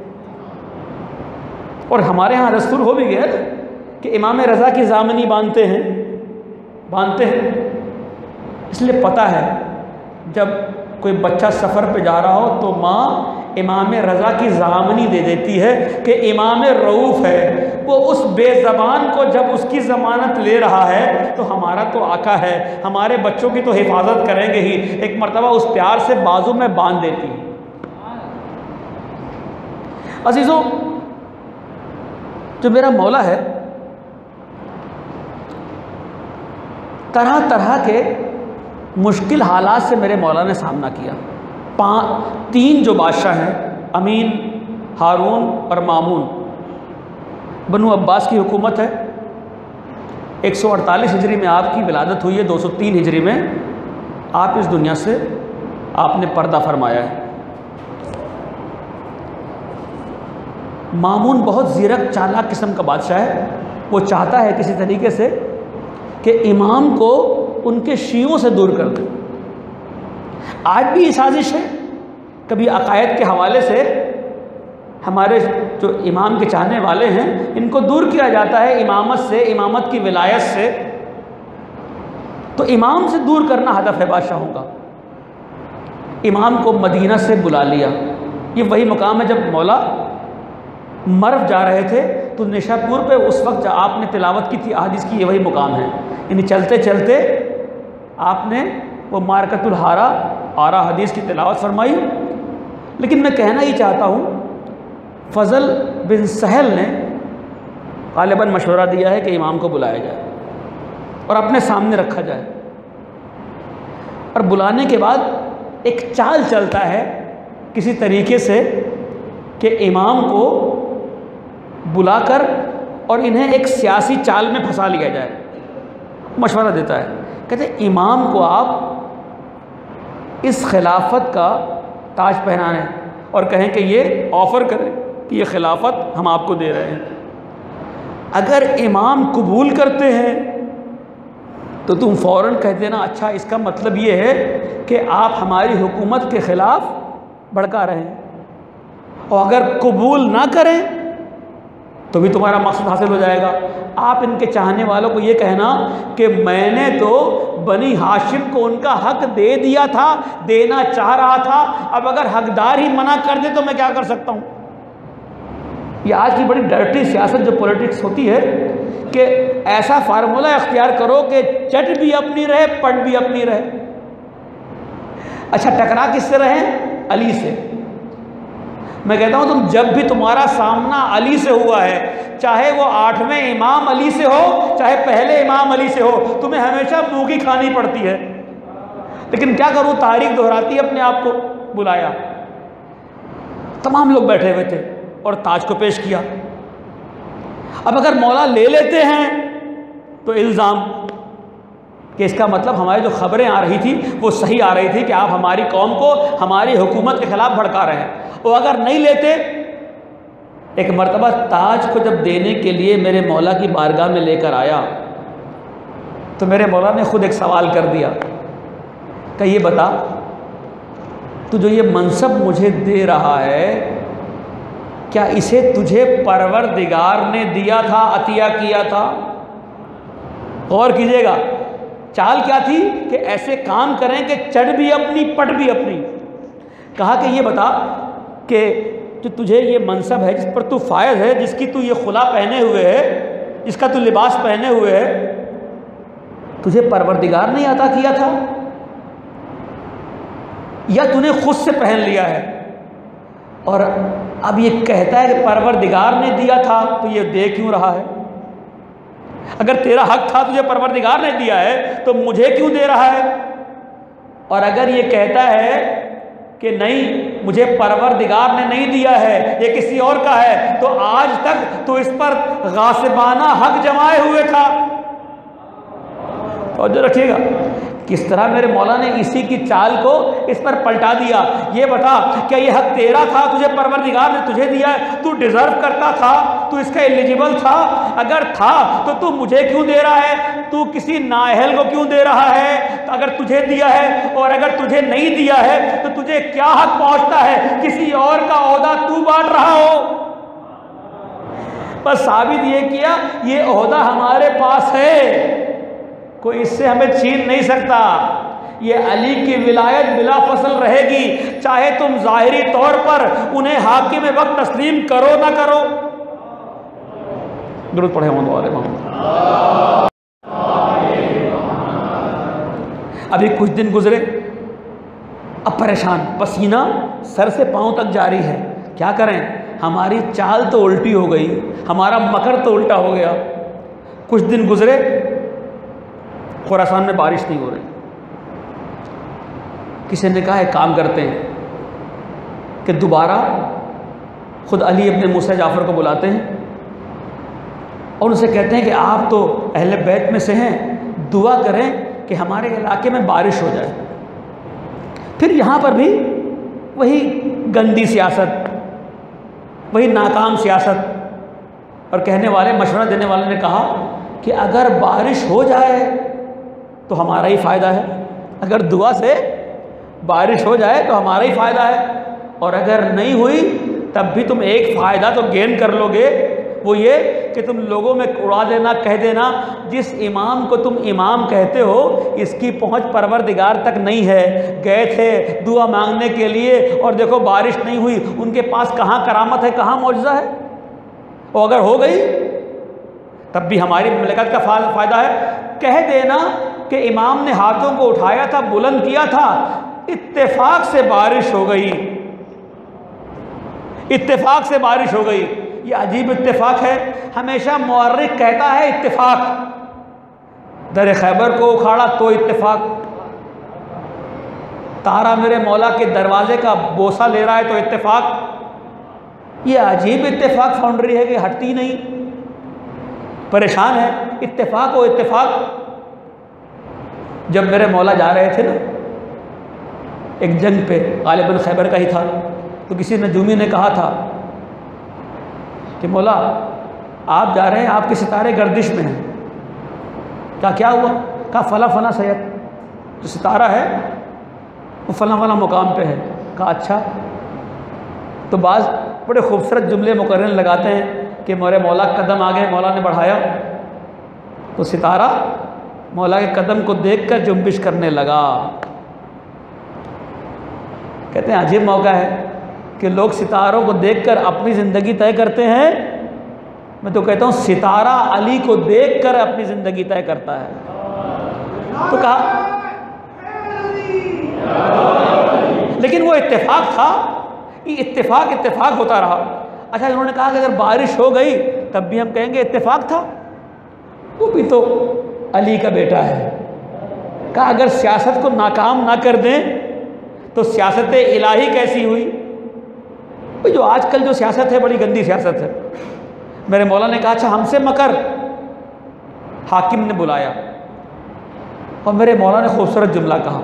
اور ہمارے ہاں دستور ہو بھی گیا کہ امام رضا کی ضامنی باندھتے ہیں باندھتے ہیں اس لیے پتہ ہے جب کوئی بچہ سفر پہ جا رہا ہو تو ماں امام رضا کی ضامنی دے دیتی ہے کہ امام رؤوف ہے، وہ اس بے زبان کو جب اس کی ضمانت لے رہا ہے تو ہمارا تو آقا ہے، ہمارے بچوں کی تو حفاظت کریں گے ہی۔ ایک مرتبہ اس پیار سے بازو میں باندھ دیتی ہے۔ عزیزوں، جو میرا مولا ہے طرح طرح کے مشکل حالات سے میرے مولا نے سامنا کیا۔ تین جو بادشاہ ہیں، امین، ہارون اور مامون، بنو عباس کی حکومت ہے۔ ایک سو اڑتالیس ہجری میں آپ کی ولادت ہوئی ہے، دو سو تین ہجری میں آپ اس دنیا سے آپ نے پردہ فرمایا ہے۔ مامون بہت زیرک چالاک قسم کا بادشاہ ہے، وہ چاہتا ہے کسی طریقے سے کہ امام کو ان کے شیعوں سے دور کر دے۔ آج بھی یہ سازش ہے، کبھی عقائد کے حوالے سے ہمارے جو امام کے چاہنے والے ہیں ان کو دور کیا جاتا ہے امامت سے، امامت کی ولایت سے۔ تو امام سے دور کرنا ہدف ہے بادشاہوں کا۔ امام کو مدینہ سے بلا لیا، یہ وہی مقام ہے جب مولا مرو جا رہے تھے تو نشاپور پہ اس وقت جب آپ نے تلاوت کی تھی احادیث کی، یہ وہی مقام ہے۔ یعنی چلتے چلتے آپ نے وہ مارکت الحارہ آرا حدیث کی تلاوت فرمائی۔ لیکن میں کہنا یہ چاہتا ہوں، فضل بن سہل نے غالباً مشورہ دیا ہے کہ امام کو بلایا جائے اور اپنے سامنے رکھا جائے، اور بلانے کے بعد ایک چال چلتا ہے کسی طریقے سے کہ امام کو بلا کر اور انہیں ایک سیاسی چال میں پھنسا لیا جائے۔ مشورہ دیتا ہے، کہتے ہیں امام کو آپ اس خلافت کا تاج پہنانے اور کہیں کہ یہ آفر کریں کہ یہ خلافت ہم آپ کو دے رہے ہیں۔ اگر امام قبول کرتے ہیں تو تم فوراً کہہ دینا اچھا اس کا مطلب یہ ہے کہ آپ ہماری حکومت کے خلاف بھڑکا رہے ہیں، اور اگر قبول نہ کریں تو بھی تمہارا مقصد حاصل ہو جائے گا۔ آپ ان کے چاہنے والوں کو یہ کہنا کہ میں نے تو بنی ہاشم کو ان کا حق دے دیا تھا، دینا چاہ رہا تھا، اب اگر حقدار ہی منع کر دے تو میں کیا کر سکتا ہوں۔ یہ آج کی بڑی ڈرٹی سیاست جو پولیٹکس ہوتی ہے کہ ایسا فارمولہ اختیار کرو کہ چٹ بھی اپنی رہے پٹ بھی اپنی رہے. اچھا ٹکرا کس سے رہیں؟ علی سے. میں کہتا ہوں تم جب بھی تمہارا سامنا علی سے ہوا ہے، چاہے وہ آٹھویں امام علی سے ہو چاہے پہلے امام علی سے ہو، تمہیں ہمیشہ منہ کی کھانی پڑتی ہے. لیکن کیا کروں، تاریخ دہراتی ہے اپنے آپ کو. بلایا، تمام لوگ بیٹھے ہوئے تھے اور تاج کو پیش کیا. اب اگر مولا لے لیتے ہیں تو الزام کہ اس کا مطلب ہماری جو خبریں آ رہی تھی وہ صحیح آ رہی تھی کہ آپ ہماری قوم کو ہماری حکومت کے خلاف بھڑکا رہے ہیں. اور اگر نہیں لیتے، ایک مرتبہ تاج کو جب دینے کے لیے میرے مولا کی بارگاہ میں لے کر آیا تو میرے مولا نے خود ایک سوال کر دیا کہ یہ بتا، تو جو یہ منصب مجھے دے رہا ہے کیا اسے تجھے پروردگار نے دیا تھا، عطیہ کیا تھا؟ غور کیجئے گا، چال کیا تھی کہ ایسے کام کریں کہ چڑھ بھی اپنی پٹ بھی اپنی. کہا کہ یہ بتا کہ جو تجھے یہ منصب ہے، جس پر تو فائز ہے، جس کی تو یہ خلا پہنے ہوئے ہے، جس کا تو لباس پہنے ہوئے ہے، تجھے پروردگار نے عطا کیا تھا یا تو نے خود سے پہن لیا ہے؟ اور اب یہ کہتا ہے کہ پروردگار نے دیا تھا تو یہ دے کیوں رہا ہے؟ اگر تیرا حق تھا تجھے پروردگار نے دیا ہے تو مجھے کیوں دے رہا ہے؟ اور اگر یہ کہتا ہے کہ نہیں مجھے پروردگار نے نہیں دیا ہے، یہ کسی اور کا ہے، تو آج تک تو اس پر غاصبانہ حق جمائے ہوئے تھا. توجہ رکھیے گا کس طرح میرے مولا نے اسی کی چال کو اس پر پلٹا دیا. یہ بتا کیا یہ حق تیرا تھا، تجھے پروردگار نے تجھے دیا ہے، تو ڈیزرو کرتا تھا، تو اس کا ایلیجیبل تھا؟ اگر تھا تو تو مجھے کیوں دے رہا ہے؟ تو کسی نااہل کو کیوں دے رہا ہے اگر تجھے دیا ہے؟ اور اگر تجھے نہیں دیا ہے تو تجھے کیا حق پہنچتا ہے کسی اور کا عہدہ تو بانٹ رہا ہو؟ بس ثابت یہ کیا یہ عہدہ ہمارے پاس ہے، کوئی اس سے ہمیں چھین نہیں سکتا. یہ علی کی ولایت بلا فصل رہے گی، چاہے تم ظاہری طور پر انہیں حاکم وقت تسلیم کرو نہ کرو. درود پڑھے محمد والے محمد. ابھی کچھ دن گزرے، اب پریشان، پسینہ سر سے پاؤں تک جاری ہے. کیا کریں، ہماری چال تو الٹی ہو گئی، ہمارا مکر تو الٹا ہو گیا. کچھ دن گزرے، خراسان میں بارش نہیں ہو رہی. کسی نے کہا ایک کام کرتے ہیں کہ دوبارہ خود علی ابن موسیٰ جعفر کو بلاتے ہیں اور ان سے کہتے ہیں کہ آپ تو اہل بیت میں سے ہیں، دعا کریں کہ ہمارے علاقے میں بارش ہو جائے. پھر یہاں پر بھی وہی گندی سیاست، وہی ناکام سیاست. اور کہنے والے، مشورہ دینے والے نے کہا کہ اگر بارش ہو جائے تو ہمارا ہی فائدہ ہے، اگر دعا سے بارش ہو جائے تو ہمارا ہی فائدہ ہے، اور اگر نہیں ہوئی تب بھی تم ایک فائدہ تو گین کر لو گے، وہ یہ کہ تم لوگوں میں اڑا دینا، کہہ دینا جس امام کو تم امام کہتے ہو اس کی پہنچ پروردگار تک نہیں ہے، گئے تھے دعا مانگنے کے لیے اور دیکھو بارش نہیں ہوئی، ان کے پاس کہاں کرامت ہے، کہاں معجزہ ہے. اور اگر ہو گئی تب بھی ہماری مملکت کا فائدہ ہے. کہہ دینا کہ امام نے ہاتھوں کو اٹھایا تھا، بلند کیا تھا، اتفاق سے بارش ہو گئی، اتفاق سے بارش ہو گئی. یہ عجیب اتفاق ہے. ہمیشہ مورخ کہتا ہے اتفاق، در خیبر کو اکھاڑا تو اتفاق، تارا میرے مولا کے دروازے کا بوسہ لے رہا ہے تو اتفاق. یہ عجیب اتفاق فاؤنڈری ہے کہ ہٹتی نہیں، پریشان ہے. اتفاق و اتفاق. جب میرے مولا جا رہے تھے نا ایک جنگ پہ، غالباً خیبر کا ہی تھا، تو کسی نجومی نے کہا تھا کہ مولا آپ جا رہے ہیں، آپ کے ستارے گردش میں ہیں. کیا کیا ہوا؟ کہا فلاں فلاں سید، جو ستارہ ہے وہ فلاں فلاں مقام پہ ہے. کہا اچھا. تو بعض بڑے خوبصورت جملے مقرر لگاتے ہیں کہ میرے مولا قدم آگے، مولا نے بڑھایا تو ستارہ مولا کے قدم کو دیکھ کر جنبش کرنے لگا. کہتے ہیں عجیب موقع ہے کہ لوگ ستاروں کو دیکھ کر اپنی زندگی طے کرتے ہیں، میں تو کہتا ہوں ستارہ علی کو دیکھ کر اپنی زندگی طے کرتا ہے۔ تو کہا لیکن وہ اتفاق تھا، یہ اتفاق اتفاق ہوتا رہا۔ اچھا انہوں نے کہا کہ اگر بارش ہو گئی تب بھی ہم کہیں گے اتفاق تھا، وہ بھی تو علی کا بیٹا ہے۔ کہا اگر سیاست کو ناکام نہ کر دیں تو سیاست الہی کیسی ہوئی؟ جو آج کل جو سیاست ہے بڑی گندی سیاست ہے۔ میرے مولا نے کہا اچھا ہم سے مکر۔ حاکم نے بلایا اور میرے مولا نے خوبصورت جملہ کہا۔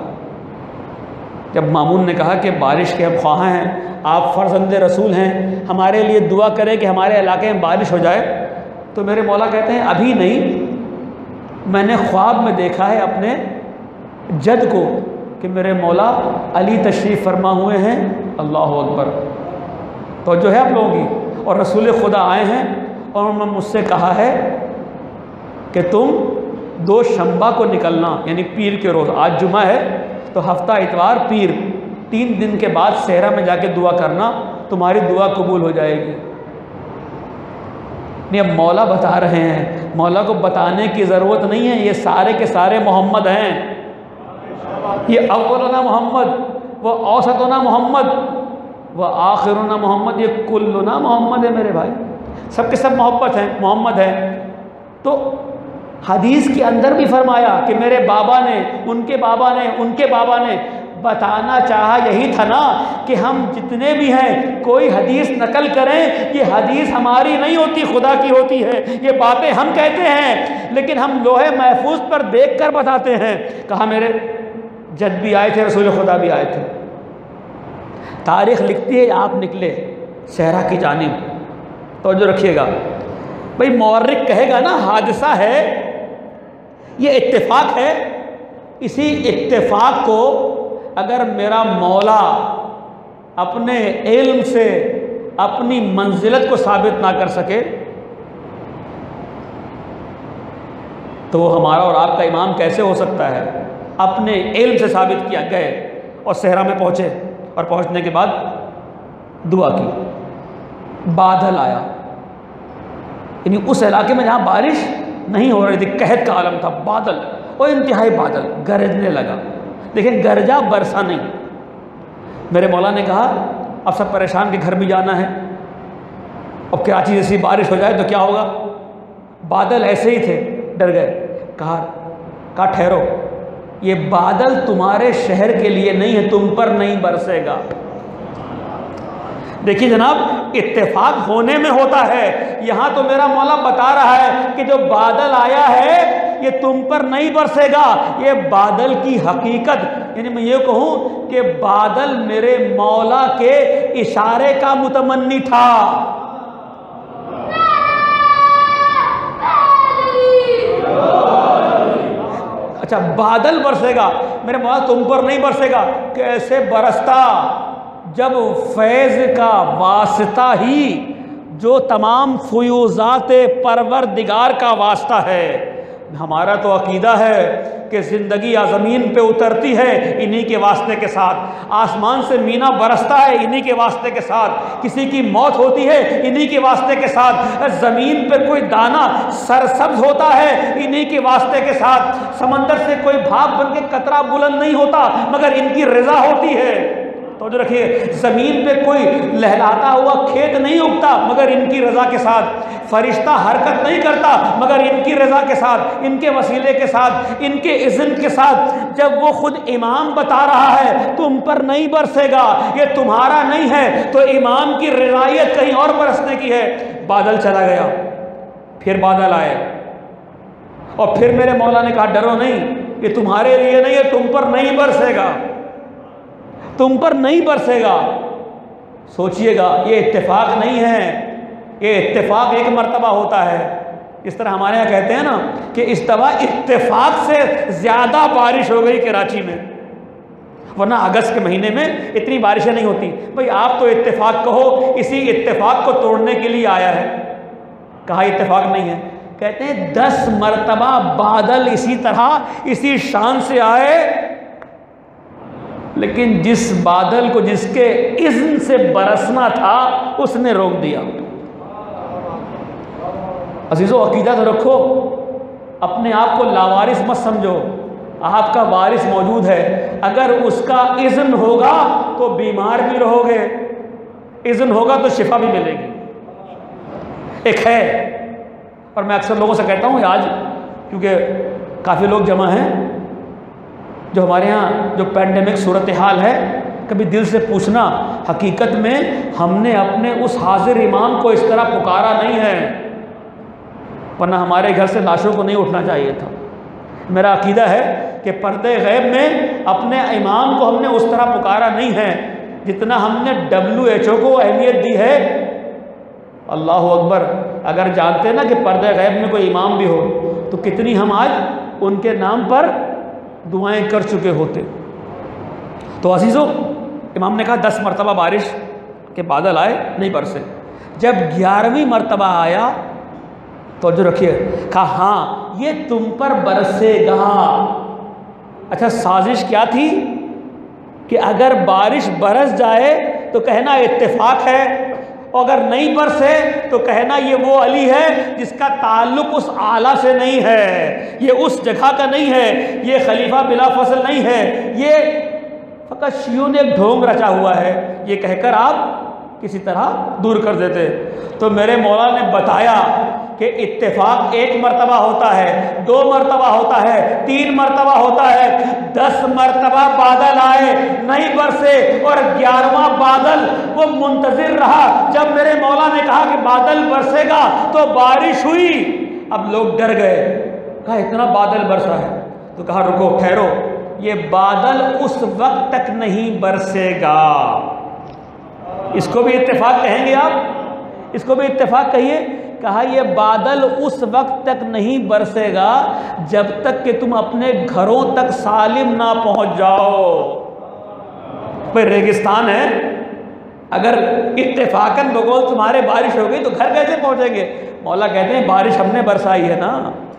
جب مامون نے کہا کہ بارش کے ہم خواہاں ہیں، آپ فرزند رسول ہیں، ہمارے لیے دعا کریں کہ ہمارے علاقے میں بارش ہو جائے، تو میرے مولا کہتے ہیں ابھی نہیں، میں نے خواب میں دیکھا ہے اپنے جد کو کہ میرے مولا علی تشریف فرما ہوئے ہیں۔ اللہ اکبر، تو جو ہے آپ لوگوں کی، اور رسول خدا آئے ہیں اور انہوں نے مجھ سے کہا ہے کہ تم دو شنبہ کو نکلنا، یعنی پیر کے روز، آج جمعہ ہے تو ہفتہ اتوار پیر، تین دن کے بعد صحرا میں جا کے دعا کرنا، تمہاری دعا قبول ہو جائے گی۔ نہیں، اب مولا بتا رہے ہیں، مولا کو بتانے کی ضرورت نہیں ہے، یہ سارے کے سارے محمد ہیں، یہ اولنا محمد، وہ اوسطنا محمد، وہ آخرنا محمد، یہ کلنا محمد ہے میرے بھائی، سب کے سب محبت ہیں، محمد ہیں۔ تو حدیث کے اندر بھی فرمایا کہ میرے بابا نے، ان کے بابا نے، ان کے بابا نے بتانا چاہا یہی تھا نا کہ ہم جتنے بھی ہیں کوئی حدیث نقل کریں، یہ حدیث ہماری نہیں ہوتی، خدا کی ہوتی ہے، یہ باتیں ہم کہتے ہیں لیکن ہم لوہے محفوظ پر دیکھ کر بتاتے ہیں۔ کہا میرے جد بھی آئے تھے، رسول خدا بھی آئے تھے۔ تاریخ لکھتی ہے آپ نکلے صحرا کی جانب، توجہ رکھیے گا بھئی، مورخ کہے گا نا حادثہ ہے، یہ اتفاق ہے، اسی اتفاق کو اگر میرا مولا اپنے علم سے اپنی منزلت کو ثابت نہ کر سکے تو وہ ہمارا اور آپ کا امام کیسے ہو سکتا ہے؟ اپنے علم سے ثابت کیا، گئے اور صحرا میں پہنچے، اور پہنچنے کے بعد دعا کی، بادل آیا، یعنی اس علاقے میں جہاں بارش نہیں ہو رہی تھی، قحط کا عالم تھا، بادل اور انتہائی بادل گرجنے لگا۔ دیکھیں گرجا برسا نہیں۔ میرے مولا نے کہا اب سب پریشان کے گھر بھی جانا ہے، اب کراچی جیسی بارش ہو جائے تو کیا ہوگا؟ بادل ایسے ہی تھے، ڈر گئے۔ کہا کہا ٹھہرو، یہ بادل تمہارے شہر کے لیے نہیں ہے، تم پر نہیں برسے گا۔ دیکھیے جناب، اتفاق ہونے میں ہوتا ہے، یہاں تو میرا مولا بتا رہا ہے کہ جو بادل آیا ہے یہ تم پر نہیں برسے گا۔ یہ بادل کی حقیقت، یعنی میں یہ کہوں کہ بادل میرے مولا کے اشارے کا متمنی تھا۔ اچھا بادل برسے گا، میرے مولا تم پر نہیں برسے گا، کیسے برستا؟ جب فیض کا واسطہ ہی جو تمام فیوزات پروردگار کا واسطہ ہے۔ ہمارا تو عقیدہ ہے کہ زندگی زمین پہ اترتی ہے انہی کے واسطے کے ساتھ، آسمان سے مینا برستا ہے انہی کے واسطے کے ساتھ، کسی کی موت ہوتی ہے انہی کے واسطے کے ساتھ، زمین پہ کوئی دانہ سرسبز ہوتا ہے انہی کے واسطے کے ساتھ، سمندر سے کوئی بھاپ بن کے قطرہ بلند نہیں ہوتا مگر ان کی رضا ہوتی ہے۔ توجہ رکھیے، زمین پہ کوئی لہلاتا ہوا کھیت نہیں اگتا مگر ان کی رضا کے ساتھ، فرشتہ حرکت نہیں کرتا مگر ان کی رضا کے ساتھ، ان کے وسیلے کے ساتھ، ان کے اذن کے ساتھ۔ جب وہ خود امام بتا رہا ہے تم پر نہیں برسے گا، یہ تمہارا نہیں ہے، تو امام کی رضایت کہیں اور برسنے کی ہے۔ بادل چلا گیا، پھر بادل آئے، اور پھر میرے مولا نے کہا ڈرو نہیں، یہ تمہارے لیے نہیں ہے، تم پر نہیں برسے گا، تم پر نہیں برسے گا۔ سوچئے گا، یہ اتفاق نہیں ہے، یہ اتفاق ایک مرتبہ ہوتا ہے۔ اس طرح ہمارے یہاں کہتے ہیں نا کہ اس دفعہ اتفاق سے زیادہ بارش ہو گئی کراچی میں، ورنہ اگست کے مہینے میں اتنی بارشیں نہیں ہوتی۔ بھئی آپ تو اتفاق کہو، اسی اتفاق کو توڑنے کے لیے آیا ہے۔ کہا اتفاق نہیں ہے، کہتے ہیں دس مرتبہ بادل اسی طرح اسی شان سے آئے لیکن جس بادل کو جس کے اذن سے برسنا تھا اس نے روک دیا۔ عزیزو عقیدہ تو رکھو، اپنے آپ کو لاوارث مت سمجھو، آپ کا وارث موجود ہے، اگر اس کا اذن ہوگا تو بیمار بھی رہو گے، اذن ہوگا تو شفا بھی ملے گی۔ ایک ہے، اور میں اکثر لوگوں سے کہتا ہوں آج کیونکہ کافی لوگ جمع ہیں، جو ہمارے ہاں جو پینڈیمک صورتحال ہے، کبھی دل سے پوچھنا حقیقت میں ہم نے اپنے اس حاضر امام کو اس طرح پکارا نہیں ہے، ورنہ ہمارے گھر سے لاشوں کو نہیں اٹھنا چاہیے تھا۔ میرا عقیدہ ہے کہ پردے غیب میں اپنے امام کو ہم نے اس طرح پکارا نہیں ہے جتنا ہم نے ڈبلیو ایچ او کو اہمیت دی ہے۔ اللہ اکبر، اگر جانتے نا کہ پردے غیب میں کوئی امام بھی ہو تو کتنی ہم آج ان کے نام پر دعائیں کر چکے ہوتے۔ تو عزیزو، امام نے کہا دس مرتبہ بارش کے بادل آئے نہیں برسے، جب گیارہویں مرتبہ آیا تو جو رکھیے کہا ہاں یہ تم پر برسے گا۔ اچھا سازش کیا تھی کہ اگر بارش برس جائے تو کہنا اتفاق ہے، اور اگر نہیں برسے تو کہنا یہ وہ علی ہے جس کا تعلق اس آلہ سے نہیں ہے، یہ اس جگہ کا نہیں ہے، یہ خلیفہ بلا فصل نہیں ہے، یہ فقط شیعوں نے ایک ڈھونگ رچا ہوا ہے، یہ کہہ کر آپ کسی طرح دور کر دیتے۔ تو میرے مولا نے بتایا کہ اتفاق ایک مرتبہ ہوتا ہے، دو مرتبہ ہوتا ہے، تین مرتبہ ہوتا ہے، دس مرتبہ بادل آئے نہیں برسے، اور گیارہواں بادل وہ منتظر رہا۔ جب میرے مولا نے کہا کہ بادل برسے گا تو بارش ہوئی۔ اب لوگ ڈر گئے، کہا اتنا بادل برسا ہے، تو کہا رکو ٹھہرو، یہ بادل اس وقت تک نہیں برسے گا۔ اس کو بھی اتفاق کہیں گے آپ؟ اس کو بھی اتفاق کہیے۔ کہا یہ بادل اس وقت تک نہیں برسے گا جب تک کہ تم اپنے گھروں تک سالم نہ پہنچ جاؤ۔ بھئی ریگستان ہے، اگر اتفاقاً لوگوں تمہارے بارش ہو گئی تو گھر کیسے پہنچیں گے؟ مولا کہتے ہیں بارش ہم نے برسائی ہے نا،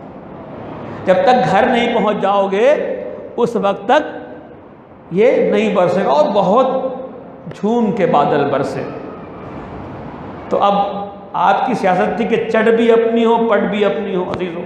جب تک گھر نہیں پہنچ جاؤ گے اس وقت تک یہ نہیں برسے گا، اور بہت جھوم کے بادل برسے۔ تو اب آپ کی سیاست تھی کہ چڑھ بھی اپنی ہو پٹ بھی اپنی ہو عزیزوں،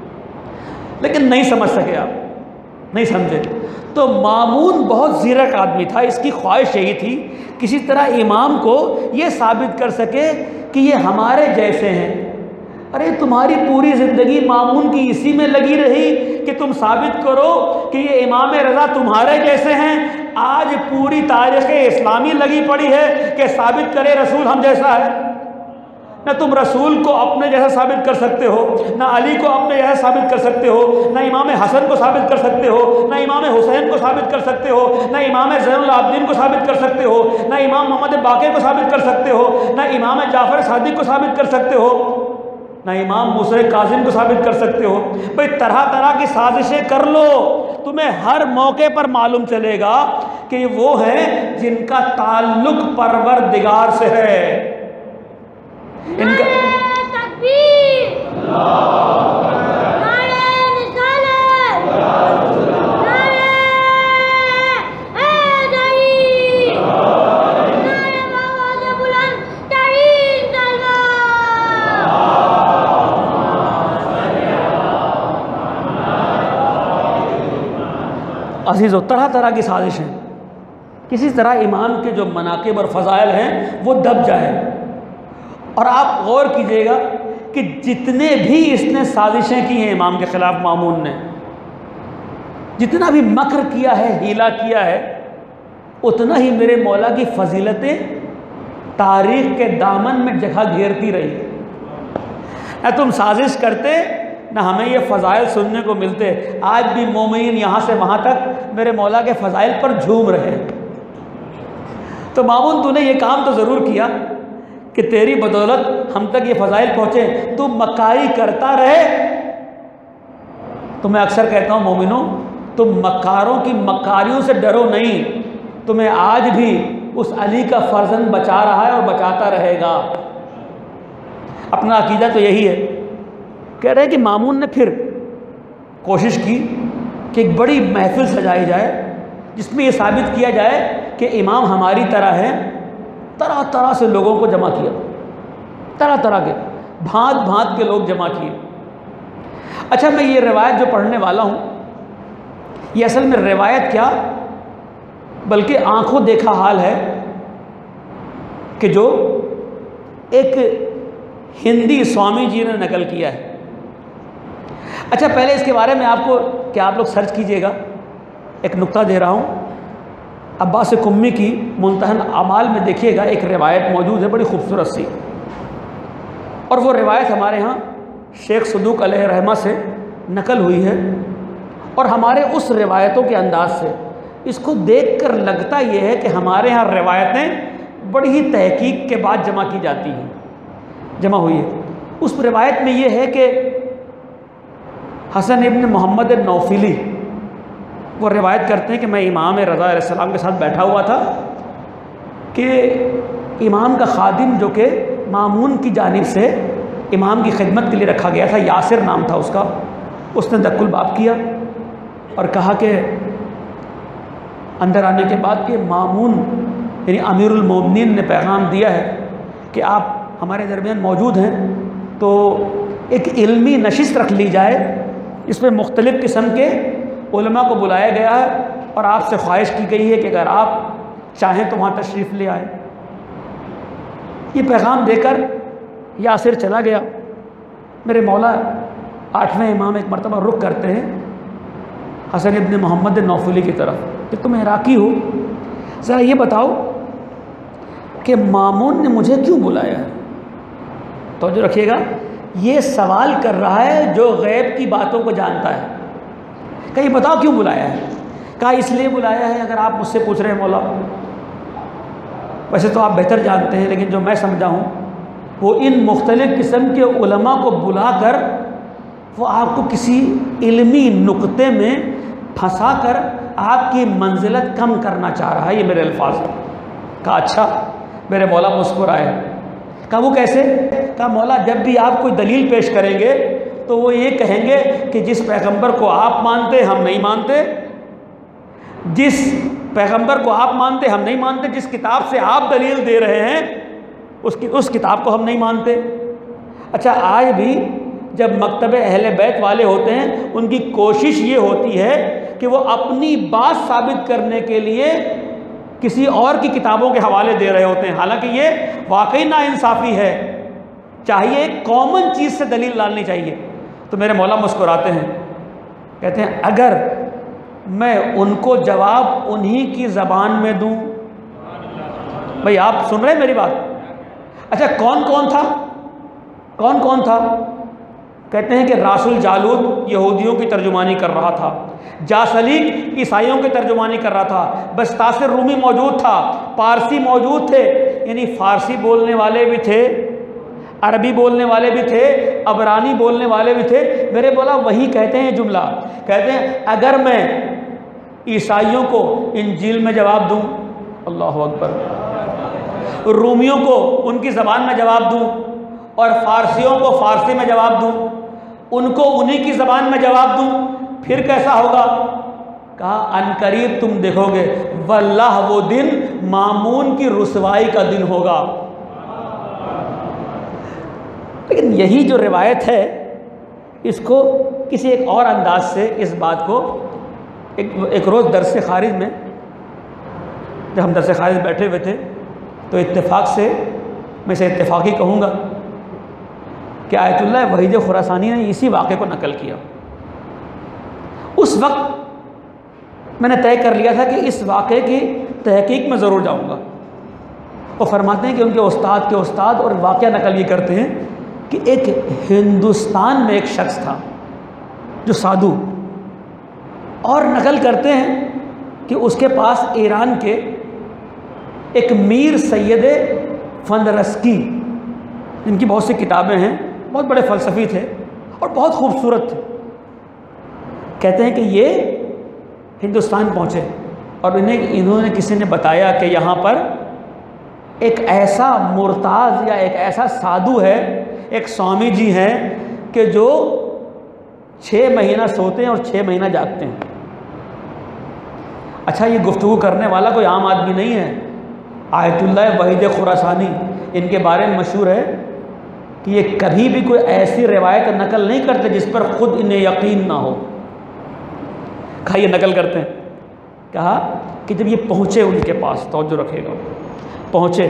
لیکن نہیں سمجھ سکے آپ، نہیں سمجھے۔ تو مامون بہت زیرک آدمی تھا، اس کی خواہش یہی تھی کسی طرح امام کو یہ ثابت کر سکے کہ یہ ہمارے جیسے ہیں۔ ارے تمہاری پوری زندگی مامون کی اسی میں لگی رہی کہ تم ثابت کرو کہ یہ امام رضا تمہارے جیسے ہیں۔ آج پوری تاریخ اسلامی لگی پڑی ہے کہ ثابت کرے رسول ہم جیسا ہے۔ نہ تم رسول کو اپنے جیسا ثابت کر سکتے ہو، نہ علی کو اپنے جیسا ثابت کر سکتے ہو، نہ امام حسن کو ثابت کر سکتے ہو، نہ امام حسین کو ثابت کر سکتے ہو، نہ امام زین العابدین کو ثابت کر سکتے ہو، نہ امام محمد باقر کو ثابت کر سکتے ہو، نہ امام جعفر صادق کو ثابت کر سکتے ہو، نہ امام موسیٰ کاظم کو ثابت کر سکتے ہو۔ بھئی طرح طرح کی سازشیں کر لو، تمہیں ہر موقع پر معلوم چلے گا کہ وہ ہیں جن کا تعلق پروردگار سے ہے۔ ان کا تکبیر، نعرہ رسالت، نعرہ حیدری، نعرہ آواز بلند ترین تلوار۔ عزیزو، طرح طرح کی سازشیں، کسی طرح امام کے جو مناقب اور فضائل ہیں وہ دب جائیں۔ اور آپ غور کیجئے گا کہ جتنے بھی اس نے سازشیں کی ہیں امام کے خلاف مامون نے، جتنا بھی مکر کیا ہے، ہیلا کیا ہے، اتنا ہی میرے مولا کی فضیلتیں تاریخ کے دامن میں جگہ گھیرتی رہی۔ نہ تم سازش کرتے نہ ہمیں یہ فضائل سننے کو ملتے۔ آج بھی مومنین یہاں سے وہاں تک میرے مولا کے فضائل پر جھوم رہے۔ تو مامون تو نے یہ کام تو ضرور کیا کہ تیری بدولت ہم تک یہ فضائل پہنچے، تو مکاری کرتا رہے۔ تو میں اکثر کہتا ہوں مومنوں، تم مکاروں کی مکاریوں سے ڈرو نہیں، تمہیں آج بھی اس علی کا فرزند بچا رہا ہے اور بچاتا رہے گا۔ اپنا عقیدہ تو یہی ہے۔ کہہ رہے کہ مامون نے پھر کوشش کی کہ ایک بڑی محفل سجائی جائے، جس میں یہ ثابت کیا جائے کہ امام ہماری طرح ہے، طرح طرح سے لوگوں کو جمع کیا، طرح طرح کے بھانت بھانت کے لوگ جمع کیے۔ اچھا، میں یہ روایت جو پڑھنے والا ہوں، یہ اصل میں روایت کیا بلکہ آنکھوں دیکھا حال ہے کہ جو ایک ہندی سوامی جی نے نقل کیا ہے۔ اچھا، پہلے اس کے بارے میں آپ کو کہ آپ لوگ سرچ کیجئے گا، ایک نقطہ دے رہا ہوں۔ عباس قمی کی منتہی الاعمال میں دیکھیے گا ایک روایت موجود ہے بڑی خوبصورت سی، اور وہ روایت ہمارے ہاں شیخ صدوق علیہ رحمہ سے نقل ہوئی ہے، اور ہمارے اس روایتوں کے انداز سے اس کو دیکھ کر لگتا یہ ہے کہ ہمارے ہاں روایتیں بڑی ہی تحقیق کے بعد جمع کی جاتی ہیں، جمع ہوئی ہے۔ اس روایت میں یہ ہے کہ حسن ابن محمد النوفلی وہ روایت کرتے ہیں کہ میں امام رضا علیہ السلام کے ساتھ بیٹھا ہوا تھا کہ امام کا خادم جو کہ مامون کی جانب سے امام کی خدمت کے لیے رکھا گیا تھا، یاسر نام تھا اس کا، اس نے دق الباب کیا اور کہا کہ اندر آنے کے بعد کہ مامون یعنی امیر المومنین نے پیغام دیا ہے کہ آپ ہمارے درمیان موجود ہیں، تو ایک علمی نشست رکھ لی جائے، اس میں مختلف قسم کے علماء کو بلایا گیا ہے اور آپ سے خواہش کی گئی ہے کہ اگر آپ چاہیں تو وہاں تشریف لے آئیں۔ یہ پیغام دے کر یاسر چلا گیا۔ میرے مولا آٹھویں امام ایک مرتبہ رخ کرتے ہیں حسن ابن محمد نوفلی کی طرف کہ تم عراقی ہو، ذرا یہ بتاؤ کہ مامون نے مجھے کیوں بلایا ہے؟ توجہ رکھیے گا، یہ سوال کر رہا ہے جو غیب کی باتوں کو جانتا ہے، کہ یہ بتاؤ کیوں بلایا ہے؟ کہا اس لیے بلایا ہے، اگر آپ مجھ سے پوچھ رہے ہیں مولا، ویسے تو آپ بہتر جانتے ہیں لیکن جو میں سمجھا ہوں وہ ان مختلف قسم کے علماء کو بلا کر وہ آپ کو کسی علمی نقطے میں پھنسا کر آپ کی منزلت کم کرنا چاہ رہا ہے، یہ میرے الفاظ ہیں۔ کہا اچھا، میرے مولا مسکرائے۔ کہا وہ کیسے؟ کہا مولا جب بھی آپ کوئی دلیل پیش کریں گے تو وہ یہ کہیں گے کہ جس پیغمبر کو آپ مانتے ہم نہیں مانتے، جس پیغمبر کو آپ مانتے ہم نہیں مانتے، جس کتاب سے آپ دلیل دے رہے ہیں اس کی اس کتاب کو ہم نہیں مانتے۔ اچھا، آج بھی جب مکتب اہل بیت والے ہوتے ہیں ان کی کوشش یہ ہوتی ہے کہ وہ اپنی بات ثابت کرنے کے لیے کسی اور کی کتابوں کے حوالے دے رہے ہوتے ہیں، حالانکہ یہ واقعی ناانصافی ہے، چاہیے ایک کامن چیز سے دلیل ڈالنی چاہیے۔ تو میرے مولا مسکراتے ہیں، کہتے ہیں اگر میں ان کو جواب انہی کی زبان میں دوں، بھئی آپ سن رہے ہیں میری بات؟ اچھا کون کون تھا؟ کون کون تھا؟ کہتے ہیں کہ راس الجالوت یہودیوں کی ترجمانی کر رہا تھا، جاسلیق عیسائیوں کی ترجمانی کر رہا تھا، بسطاس رومی موجود تھا، پارسی موجود تھے، یعنی فارسی بولنے والے بھی تھے، عربی بولنے والے بھی تھے، عبرانی بولنے والے بھی تھے۔ میرے مولا وہی کہتے ہیں جملہ، کہتے ہیں اگر میں عیسائیوں کو انجیل میں جواب دوں، اللہ اکبر، رومیوں کو ان کی زبان میں جواب دوں اور فارسیوں کو فارسی میں جواب دوں، ان کو انہی کی زبان میں جواب دوں، پھر کیسا ہوگا؟ کہا عنقریب تم دیکھو گے، واللہ وہ دن مامون کی رسوائی کا دن ہوگا۔ لیکن یہی جو روایت ہے اس کو کسی ایک اور انداز سے اس بات کو ایک ایک روز درس خارج میں جب ہم درس خارج بیٹھے ہوئے تھے تو اتفاق سے میں اسے اتفاقی کہوں گا کہ آیت اللہ وحید خراسانی نے اسی واقعے کو نقل کیا۔ اس وقت میں نے طے کر لیا تھا کہ اس واقعے کی تحقیق میں ضرور جاؤں گا۔ وہ فرماتے ہیں کہ ان کے استاد کے استاد اور واقعہ نقل یہ کرتے ہیں کہ ایک ہندوستان میں ایک شخص تھا جو سادھو، اور نقل کرتے ہیں کہ اس کے پاس ایران کے ایک میر سید فندرسکی، جن کی بہت سی کتابیں ہیں، بہت بڑے فلسفی تھے اور بہت خوبصورت تھے، کہتے ہیں کہ یہ ہندوستان پہنچے اور انہیں انہوں نے کسی نے بتایا کہ یہاں پر ایک ایسا مرتاز یا ایک ایسا سادھو ہے، ایک سوامی جی ہیں کہ جو چھ مہینہ سوتے ہیں اور چھ مہینہ جاگتے ہیں۔ اچھا یہ گفتگو کرنے والا کوئی عام آدمی نہیں ہے، آیت اللہ وحید خراسانی، ان کے بارے میں مشہور ہے کہ یہ کبھی بھی کوئی ایسی روایت نقل نہیں کرتے جس پر خود انہیں یقین نہ ہو۔ کہا یہ نقل کرتے ہیں، کہا کہ جب یہ پہنچے ان کے پاس، توجہ رکھے گا، پہنچے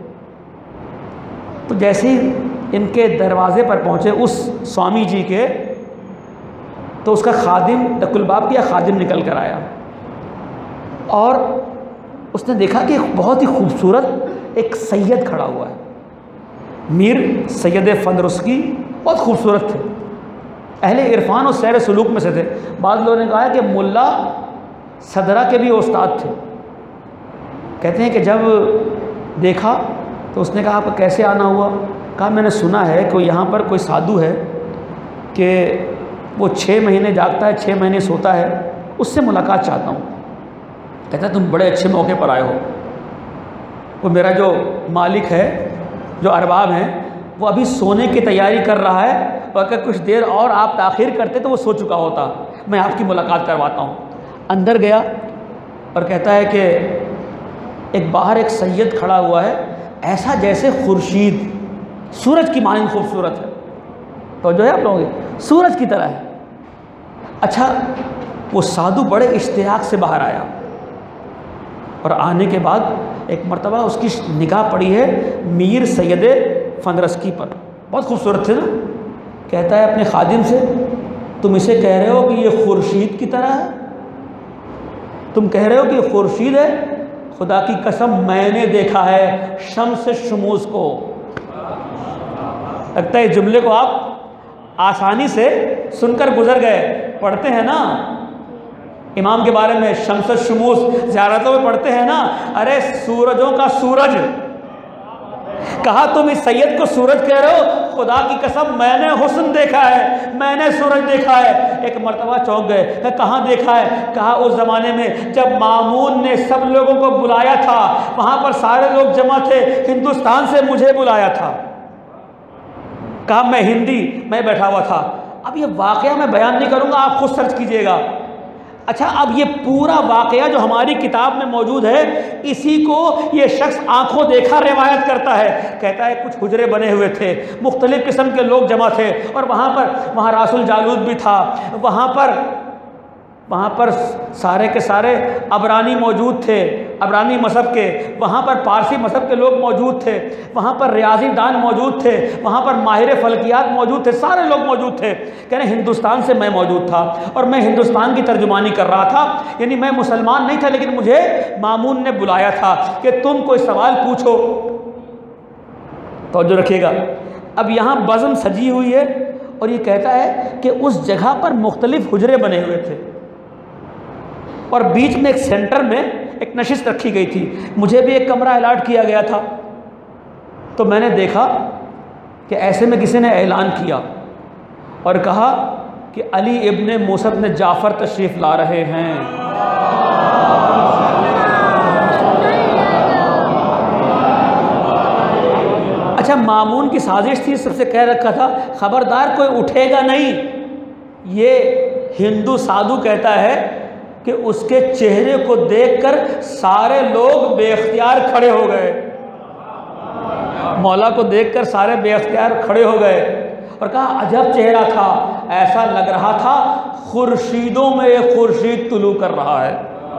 تو جیسے ہی ان کے دروازے پر پہنچے اس سوامی جی کے، تو اس کا خادم دق الباب کیا خادم نکل کر آیا، اور اس نے دیکھا کہ بہت ہی خوبصورت ایک سید کھڑا ہوا ہے، میر سید فندرسکی، بہت خوبصورت تھے، اہل عرفان اور سیر سلوک میں سے تھے۔ بعض لوگوں نے کہا کہ ملا صدرہ کے بھی استاد تھے۔ کہتے ہیں کہ جب دیکھا تو اس نے کہا آپ کو کیسے آنا ہوا؟ کہا میں نے سنا ہے کہ یہاں پر کوئی سادھو ہے کہ وہ چھ مہینے جاگتا ہے، چھ مہینے سوتا ہے، اس سے ملاقات چاہتا ہوں۔ کہتا ہے تم بڑے اچھے موقع پر آئے ہو، وہ میرا جو مالک ہے، جو ارباب ہیں، وہ ابھی سونے کی تیاری کر رہا ہے، اور اگر کچھ دیر اور آپ تاخیر کرتے تو وہ سو چکا ہوتا، میں آپ کی ملاقات کرواتا ہوں۔ اندر گیا اور کہتا ہے کہ ایک باہر ایک سید کھڑا ہوا ہے، ایسا جیسے خورشید سورج کی مانند خوبصورت ہے، تو جو ہے آپ لوگوں سورج کی طرح ہے۔ اچھا وہ سادھو بڑے اشتیاق سے باہر آیا، اور آنے کے بعد ایک مرتبہ اس کی نگاہ پڑی ہے میر سید فندرسکی پر، بہت خوبصورت تھے نا۔ کہتا ہے اپنے خادم سے تم اسے کہہ رہے ہو کہ یہ خورشید کی طرح ہے؟ تم کہہ رہے ہو کہ یہ خورشید ہے؟ خدا کی قسم میں نے دیکھا ہے شمس شموس کو۔ لگتا ہے اس جملے کو آپ آسانی سے سن کر گزر گئے، پڑھتے ہیں نا امام کے بارے میں شمس شموس، زیارتوں میں پڑھتے ہیں نا، ارے سورجوں کا سورج۔ کہا تم اس سید کو سورج کہہ رہے ہو؟ خدا کی قسم میں نے حسن دیکھا ہے، میں نے سورج دیکھا ہے۔ ایک مرتبہ چونک گئے، کہاں دیکھا ہے؟ کہا اس زمانے میں جب مامون نے سب لوگوں کو بلایا تھا، وہاں پر سارے لوگ جمع تھے، ہندوستان سے مجھے بلایا تھا۔ کہا میں ہندی، میں بیٹھا ہوا تھا۔ اب یہ واقعہ میں بیان نہیں کروں گا، آپ خود سرچ کیجئے گا۔ اچھا اب یہ پورا واقعہ جو ہماری کتاب میں موجود ہے، اسی کو یہ شخص آنکھوں دیکھا روایت کرتا ہے۔ کہتا ہے کچھ حجرے بنے ہوئے تھے، مختلف قسم کے لوگ جمع تھے، اور وہاں پر وہاں راسل جالود بھی تھا، وہاں پر وہاں پر سارے کے سارے عبرانی موجود تھے، عبرانی مذہب کے، وہاں پر پارسی مذہب کے لوگ موجود تھے، وہاں پر ریاضی دان موجود تھے، وہاں پر ماہر فلکیات موجود تھے، سارے لوگ موجود تھے۔ کہہ رہے ہندوستان سے میں موجود تھا، اور میں ہندوستان کی ترجمانی کر رہا تھا، یعنی میں مسلمان نہیں تھا، لیکن مجھے مامون نے بلایا تھا کہ تم کوئی سوال پوچھو۔ توجہ رکھیے گا، اب یہاں بزم سجی ہوئی ہے، اور یہ کہتا ہے کہ اس جگہ پر مختلف حجرے بنے ہوئے تھے، اور بیچ میں ایک سینٹر میں ایک نشست رکھی گئی تھی، مجھے بھی ایک کمرہ الاٹ کیا گیا تھا۔ تو میں نے دیکھا کہ ایسے میں کسی نے اعلان کیا اور کہا کہ علی ابن موسیٰ ابن جعفر تشریف لا رہے ہیں۔ اچھا مامون کی سازش تھی، سب سے کہہ رکھا تھا خبردار کوئی اٹھے گا نہیں۔ یہ ہندو سادھو کہتا ہے کہ اس کے چہرے کو دیکھ کر سارے لوگ بے اختیار کھڑے ہو گئے، مولا کو دیکھ کر سارے بے اختیار کھڑے ہو گئے، اور کہا عجب چہرہ تھا، ایسا لگ رہا تھا خورشیدوں میں ایک خورشید طلوع کر رہا ہے۔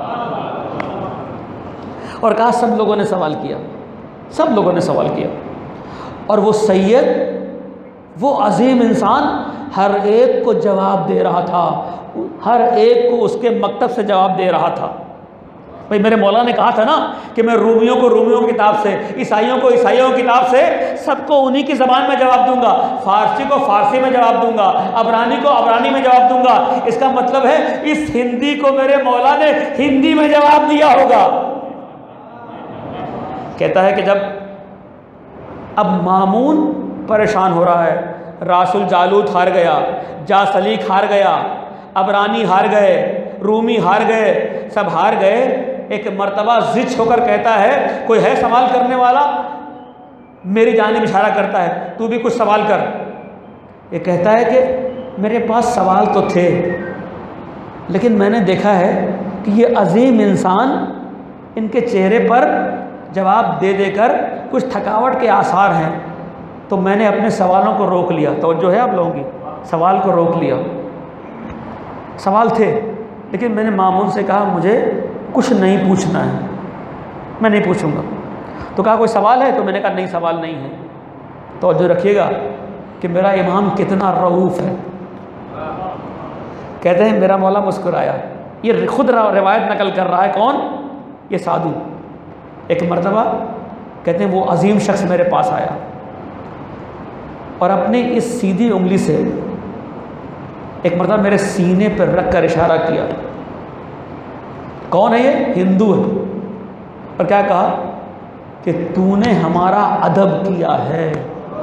اور کہا سب لوگوں نے سوال کیا، سب لوگوں نے سوال کیا، اور وہ سید، وہ عظیم انسان ہر ایک کو جواب دے رہا تھا، ہر ایک کو اس کے مکتب سے جواب دے رہا تھا۔ بھئی میرے مولا نے کہا تھا نا کہ میں رومیوں کو رومیوں کی کتاب سے، عیسائیوں کو عیسائیوں کی کتاب سے، سب کو انہی کی زبان میں جواب دوں گا، فارسی کو فارسی میں جواب دوں گا، عبرانی کو عبرانی میں جواب دوں گا۔ اس کا مطلب ہے اس ہندی کو میرے مولا نے ہندی میں جواب دیا ہوگا۔ کہتا ہے کہ جب اب مامون پریشان ہو رہا ہے، راسل جالوت ہار گیا، جا سلیق ہار گیا، عبرانی ہار گئے، رومی ہار گئے، سب ہار گئے۔ ایک مرتبہ زچ ہو کر کہتا ہے کوئی ہے سوال کرنے والا؟ میری جانب اشارہ کرتا ہے تو بھی کچھ سوال کر۔ یہ کہتا ہے کہ میرے پاس سوال تو تھے، لیکن میں نے دیکھا ہے کہ یہ عظیم انسان، ان کے چہرے پر جواب دے دے کر کچھ تھکاوٹ کے آثار ہیں، تو میں نے اپنے سوالوں کو روک لیا۔ توجہ ہے آپ لوگوں کی؟ سوال کو روک لیا۔ سوال تھے لیکن میں نے مامون سے کہا مجھے کچھ نہیں پوچھنا ہے، میں نہیں پوچھوں گا۔ تو کہا کوئی سوال ہے؟ تو میں نے کہا نہیں، سوال نہیں ہے۔ توجہ رکھیے گا کہ میرا امام کتنا رؤوف ہے۔ کہتے ہیں میرا مولا مسکرایا۔ یہ خود روایت نقل کر رہا ہے، کون؟ یہ سادھو۔ ایک مرتبہ کہتے ہیں وہ عظیم شخص میرے پاس آیا اور اپنی اس سیدھی انگلی سے ایک مرتبہ میرے سینے پر رکھ کر اشارہ کیا۔ کون ہے یہ؟ ہندو ہے۔ اور کیا کہا کہ تو نے ہمارا ادب کیا ہے،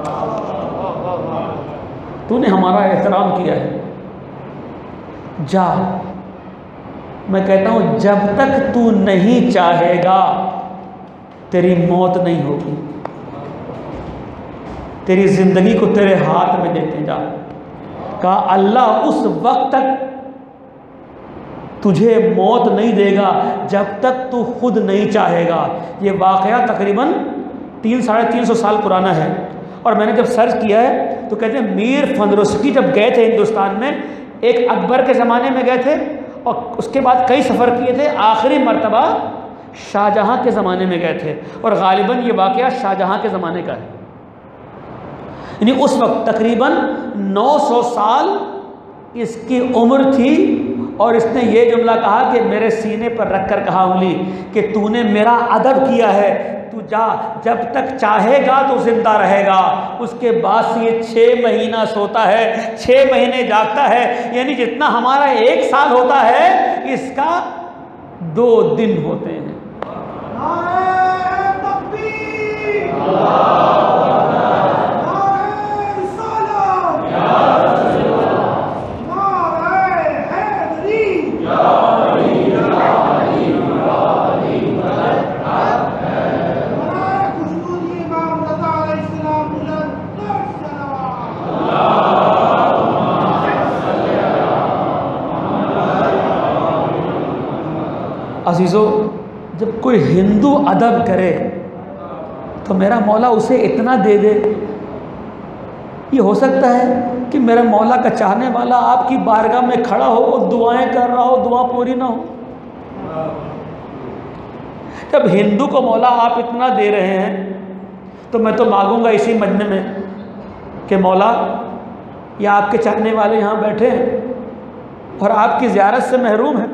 تو نے ہمارا احترام کیا ہے، جا۔ میں کہتا ہوں جب تک تو نہیں چاہے گا تیری موت نہیں ہوگی، تیری زندگی کو تیرے ہاتھ میں دیتے جا۔ کہا اللہ اس وقت تک تجھے موت نہیں دے گا جب تک تو خود نہیں چاہے گا۔ یہ واقعہ تقریباً تین ساڑھے تین سو سال پرانا ہے، اور میں نے جب سرچ کیا ہے تو کہتے ہیں میر فندرسکی جب گئے تھے ہندوستان میں، ایک اکبر کے زمانے میں گئے تھے اور اس کے بعد کئی سفر کیے تھے، آخری مرتبہ شاہ جہاں کے زمانے میں گئے تھے، اور غالباً یہ واقعہ شاہ جہاں کے زمانے کا ہے۔ یعنی اس وقت تقریباً نو سو سال اس کی عمر تھی، اور اس نے یہ جملہ کہا کہ میرے سینے پر رکھ کر کہا انگلی کہ تو نے میرا ادب کیا ہے، تو جا، جب تک چاہے گا تو زندہ رہے گا۔ اس کے بعد سے یہ چھ مہینہ سوتا ہے، چھ مہینے جاگتا ہے، یعنی جتنا ہمارا ایک سال ہوتا ہے اس کا دو دن ہوتے ہیں۔ عزیزو، جب کوئی ہندو ادب کرے تو میرا مولا اسے اتنا دے دے۔ یہ ہو سکتا ہے کہ میرا مولا کا چاہنے والا آپ کی بارگاہ میں کھڑا ہو، وہ دعائیں کر رہا ہو، دعا پوری نہ ہو۔ جب ہندو کو مولا آپ اتنا دے رہے ہیں تو میں تو مانگوں گا اسی مجمع میں کہ مولا یہ آپ کے چاہنے والے یہاں بیٹھے ہیں اور آپ کی زیارت سے محروم ہیں۔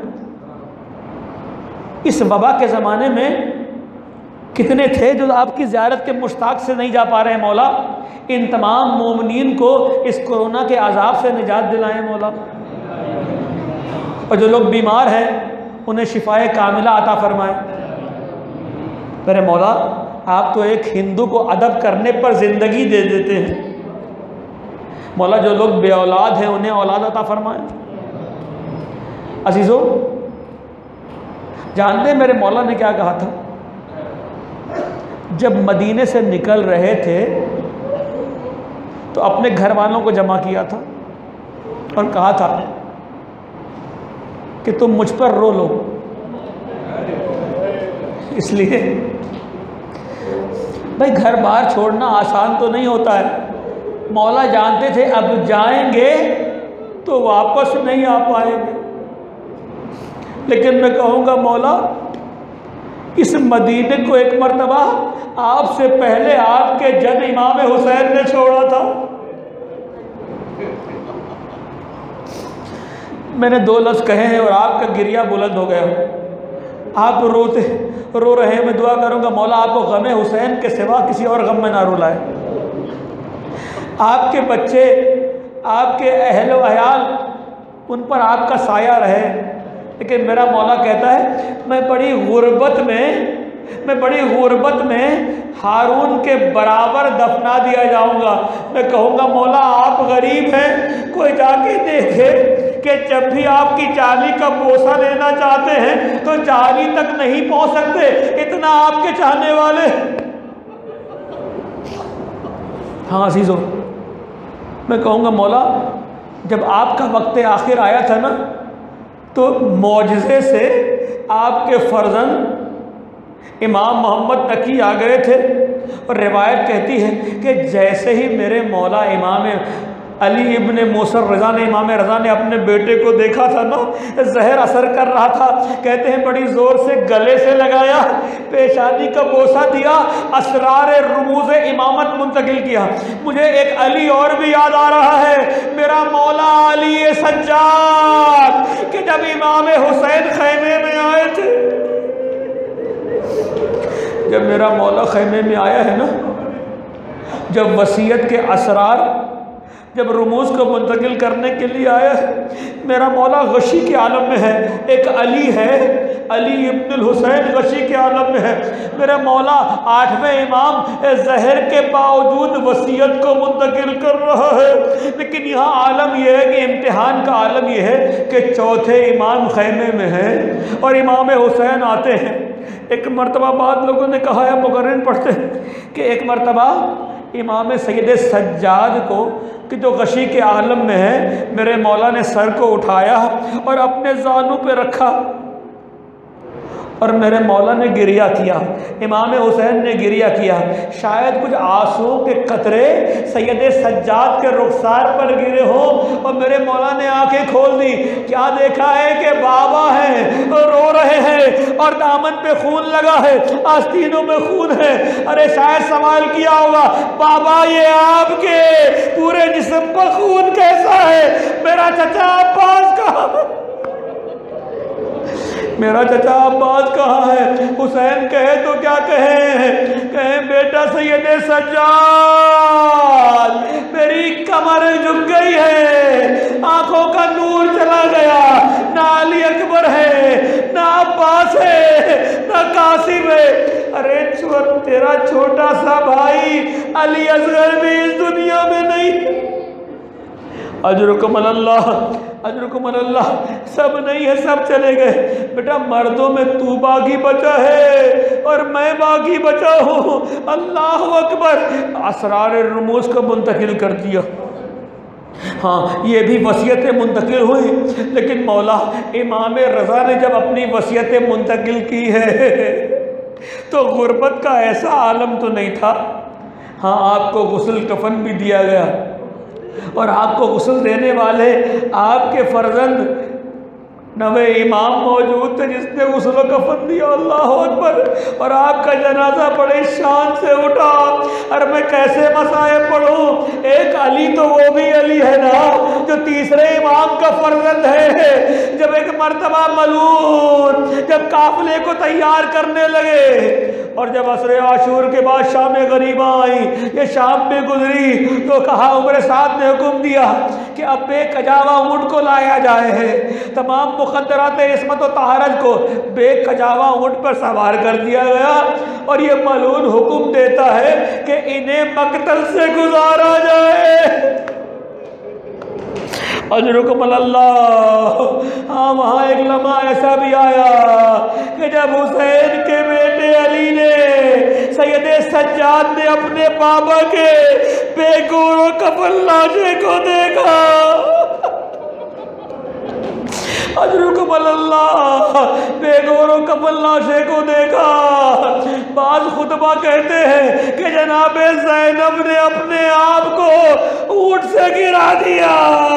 اس وبا کے زمانے میں کتنے تھے جو آپ کی زیارت کے مشتاق سے نہیں جا پا رہے ہیں مولا؟ ان تمام مومنین کو اس کورونا کے عذاب سے نجات دلائیں مولا، اور جو لوگ بیمار ہیں انہیں شفائے کاملہ عطا فرمائیں۔ میرے مولا آپ تو ایک ہندو کو ادب کرنے پر زندگی دے دیتے ہیں، مولا جو لوگ بے اولاد ہیں انہیں اولاد عطا فرمائیں۔ عزیزو، جانتے ہیں میرے مولا نے کیا کہا تھا؟ جب مدینے سے نکل رہے تھے تو اپنے گھر والوں کو جمع کیا تھا اور کہا تھا کہ تم مجھ پر رو لو، اس لیے بھائی گھر بار چھوڑنا آسان تو نہیں ہوتا ہے۔ مولا جانتے تھے اب جائیں گے تو واپس نہیں آ پائیں گے، لیکن میں کہوں گا مولا اس مدینے کو ایک مرتبہ آپ سے پہلے آپ کے جد امام حسین نے چھوڑا تھا۔ میں نے دو لفظ کہے ہیں اور آپ کا گریہ بلند ہو گیا ہو، آپ روتے رو رہے ہیں، میں دعا کروں گا مولا آپ کو غم حسین کے سوا کسی اور غم میں نہ رلائے۔ آپ کے بچے، آپ کے اہل و عیال، ان پر آپ کا سایہ رہے، لیکن میرا مولا کہتا ہے میں بڑی غربت میں میں بڑی غربت میں ہارون کے برابر دفنا دیا جاؤں گا۔ میں کہوں گا مولا آپ غریب ہیں، کوئی جا کے دیکھے کہ جب بھی آپ کی جالی کا بوسہ لینا چاہتے ہیں تو جالی تک نہیں پہنچ سکتے، اتنا آپ کے چاہنے والے۔ ہاں عزیزو، میں کہوں گا مولا جب آپ کا وقت آخر آیا تھا نا تو معجزے سے آپ کے فرزند امام محمد تقی آ گئے تھے، اور روایت کہتی ہے کہ جیسے ہی میرے مولا امام علی ابن موسیٰ رضا نے امام رضا نے اپنے بیٹے کو دیکھا تھا نا، زہر اثر کر رہا تھا، کہتے ہیں بڑی زور سے گلے سے لگایا، پیشانی کا بوسہ دیا، اسرار رموز امامت منتقل کیا۔ مجھے ایک علی اور بھی یاد آ رہا ہے، میرا مولا علی سجاد، کہ جب امام حسین خیمے میں آئے تھے، جب میرا مولا خیمے میں آیا ہے نا، جب وصیت کے اسرار، جب رموز کو منتقل کرنے کے لیے آیا ہے، میرا مولا غشی کے عالم میں ہے، ایک علی ہے، علی ابن الحسین غشی کے عالم میں ہے، میرا مولا آٹھویں امام زہر کے باوجود وصیت کو منتقل کر رہا ہے۔ لیکن یہاں عالم یہ ہے کہ امتحان کا عالم یہ ہے کہ چوتھے امام خیمے میں ہے اور امام حسین آتے ہیں۔ ایک مرتبہ بعد لوگوں نے کہا ہے، مقررین پڑھتے ہیں کہ ایک مرتبہ امام سید سجاد کو، کہ جو غشی کے عالم میں ہے، میرے مولا نے سر کو اٹھایا اور اپنے زانوں پہ رکھا، اور میرے مولا نے گریہ کیا، امام حسین نے گریہ کیا، شاید کچھ آنسوؤں کے قطرے سید سجاد کے رخسار پر گرے ہوں، اور میرے مولا نے آنکھیں کھول دی، کیا دیکھا ہے کہ بابا ہیں رو رہے ہیں اور دامن پہ خون لگا ہے، آستینوں میں خون ہے۔ ارے شاید سوال کیا ہوگا، بابا یہ آپ کے پورے جسم پر خون کیسا ہے؟ میرا چچا عباس کہاں ہے؟ میرا چچا عباس کہاں ہے؟ حسین کہے تو کیا کہیں؟ کہیں بیٹا سید سجاد، میری کمر جھک گئی ہے، آنکھوں کا نور چلا گیا، نہ علی اکبر ہے، نہ عباس ہے، نہ قاسم ہے۔ ارے تیرا چھوٹا سا بھائی علی اصغر بھی اس دنیا میں نہیں۔ اجرکم اللہ، اجرکم اللہ، سب نہیں ہے، سب چلے گئے۔ بیٹا مردوں میں تو باقی بچا ہے اور میں باقی بچا ہوں۔ اللہ اکبر، اسرار رموز کو منتقل کر دیا۔ ہاں یہ بھی وصیتیں منتقل ہوئی، لیکن مولا امام رضا نے جب اپنی وصیتیں منتقل کی ہے تو غربت کا ایسا عالم تو نہیں تھا۔ ہاں آپ کو غسل کفن بھی دیا گیا، اور آپ کو غسل دینے والے آپ کے فرزند نوے امام موجود تھے جس نے غسل و کفن دیا۔ اللہ اکبر، اور آپ کا جنازہ بڑے شان سے اٹھا۔ اور میں کیسے مصائب پڑھوں؟ ایک علی تو وہ بھی علی ہے نا جو تیسرے امام کا فرزند ہے۔ جب ایک مرتبہ ملعون جب قافلے کو تیار کرنے لگے، اور جب عصر عاشور کے بعد شام غریباں آئیں، یہ شام میں گزری، تو کہا عمر سعد نے حکم دیا کہ اب بے کجاوا اونٹ کو لایا جائے ہے۔ تمام مخدرات عصمت و طہارت کو بے کجاوا اونٹ پر سوار کر دیا گیا، اور یہ ملعون حکم دیتا ہے کہ انہیں مقتل سے گزارا جائے۔ اجرکم اللہ۔ ہاں وہاں ایک لمحہ ایسا بھی آیا کہ جب حسین کے بیٹے علی نے سید سجاد نے اپنے بابا کے بے گور و کفن لاشے کو دیکھا، اجرکم اللہ، بے گور و کفن لاشے کو دیکھا، بعض خطبہ کہتے ہیں کہ جناب زینب نے اپنے آپ کو اونٹ سے گرا دیا،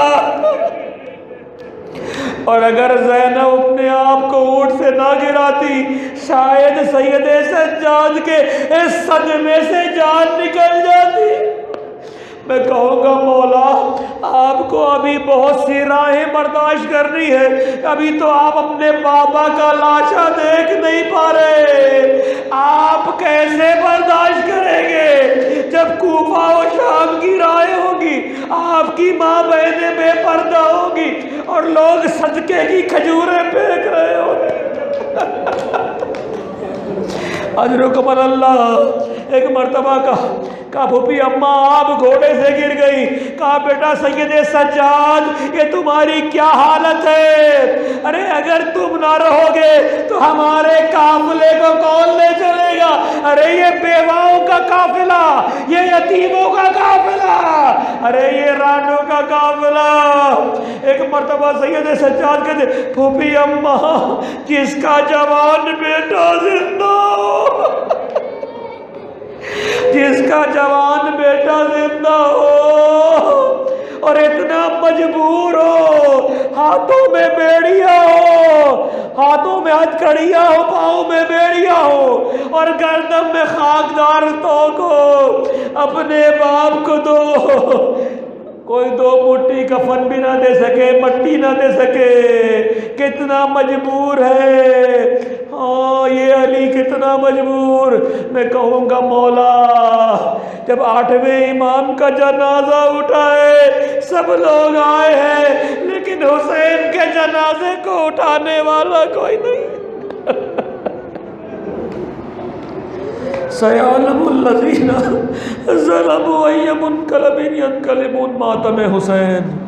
اور اگر زینب اپنے آپ کو اونٹ سے نہ گراتی شاید سید سجاد کے اس صدمے سے جان نکل جاتی۔ میں کہوں گا مولا آپ کو ابھی بہت سی راہیں برداشت کرنی ہے، ابھی تو آپ اپنے بابا کا لاشا دیکھ نہیں پا رہے، آپ کیسے برداشت کریں گے جب کوفہ و شام کی راہیں ہوگی، آپ کی ماں بہنیں بے پردہ ہوگی اور لوگ صدقے کی کھجوریں پھینک رہے ہوں گے۔ اجرکم اللہ۔ ایک مرتبہ کا کہا پھوپھی اماں آپ گھوڑے سے گر گئی. کہا بیٹا سید سجاد یہ تمہاری کیا حالت ہے؟ ارے اگر تم نہ رہو گے تو ہمارے قافلے کو کون لے چلے گا؟ ارے یہ بیواؤں کا قافلہ، یہ یتیموں کا قافلہ، ارے یہ رانوں کا قافلہ. ایک مرتبہ سید سجاد کہتے پھوپھی اماں جس کا جوان بیٹا زندہ ہو، جس کا جوان بیٹا زندہ ہو اور اتنا مجبور ہو، ہاتھوں میں بیڑیاں ہو، ہاتھوں میں ہتھکڑیاں ہو، پاؤں میں بیڑیاں ہو اور گردن میں خاکدار توق ہو، اپنے باپ کو دو، کوئی دو مٹھی کفن بھی نہ دے سکے، مٹی نہ دے سکے، کتنا مجبور ہے. ہاں یہ علی کتنا مجبور. میں کہوں گا مولا جب آٹھویں امام کا جنازہ اٹھائے سب لوگ آئے ہیں لیکن حسین کے جنازے کو اٹھانے والا کوئی نہیں. سَيَعْلَمُ الَّذِينَ ظَلَمُوا أَيَّ مُنْقَلَبٍ يَنْقَلِبُونَ. ماتم حسین.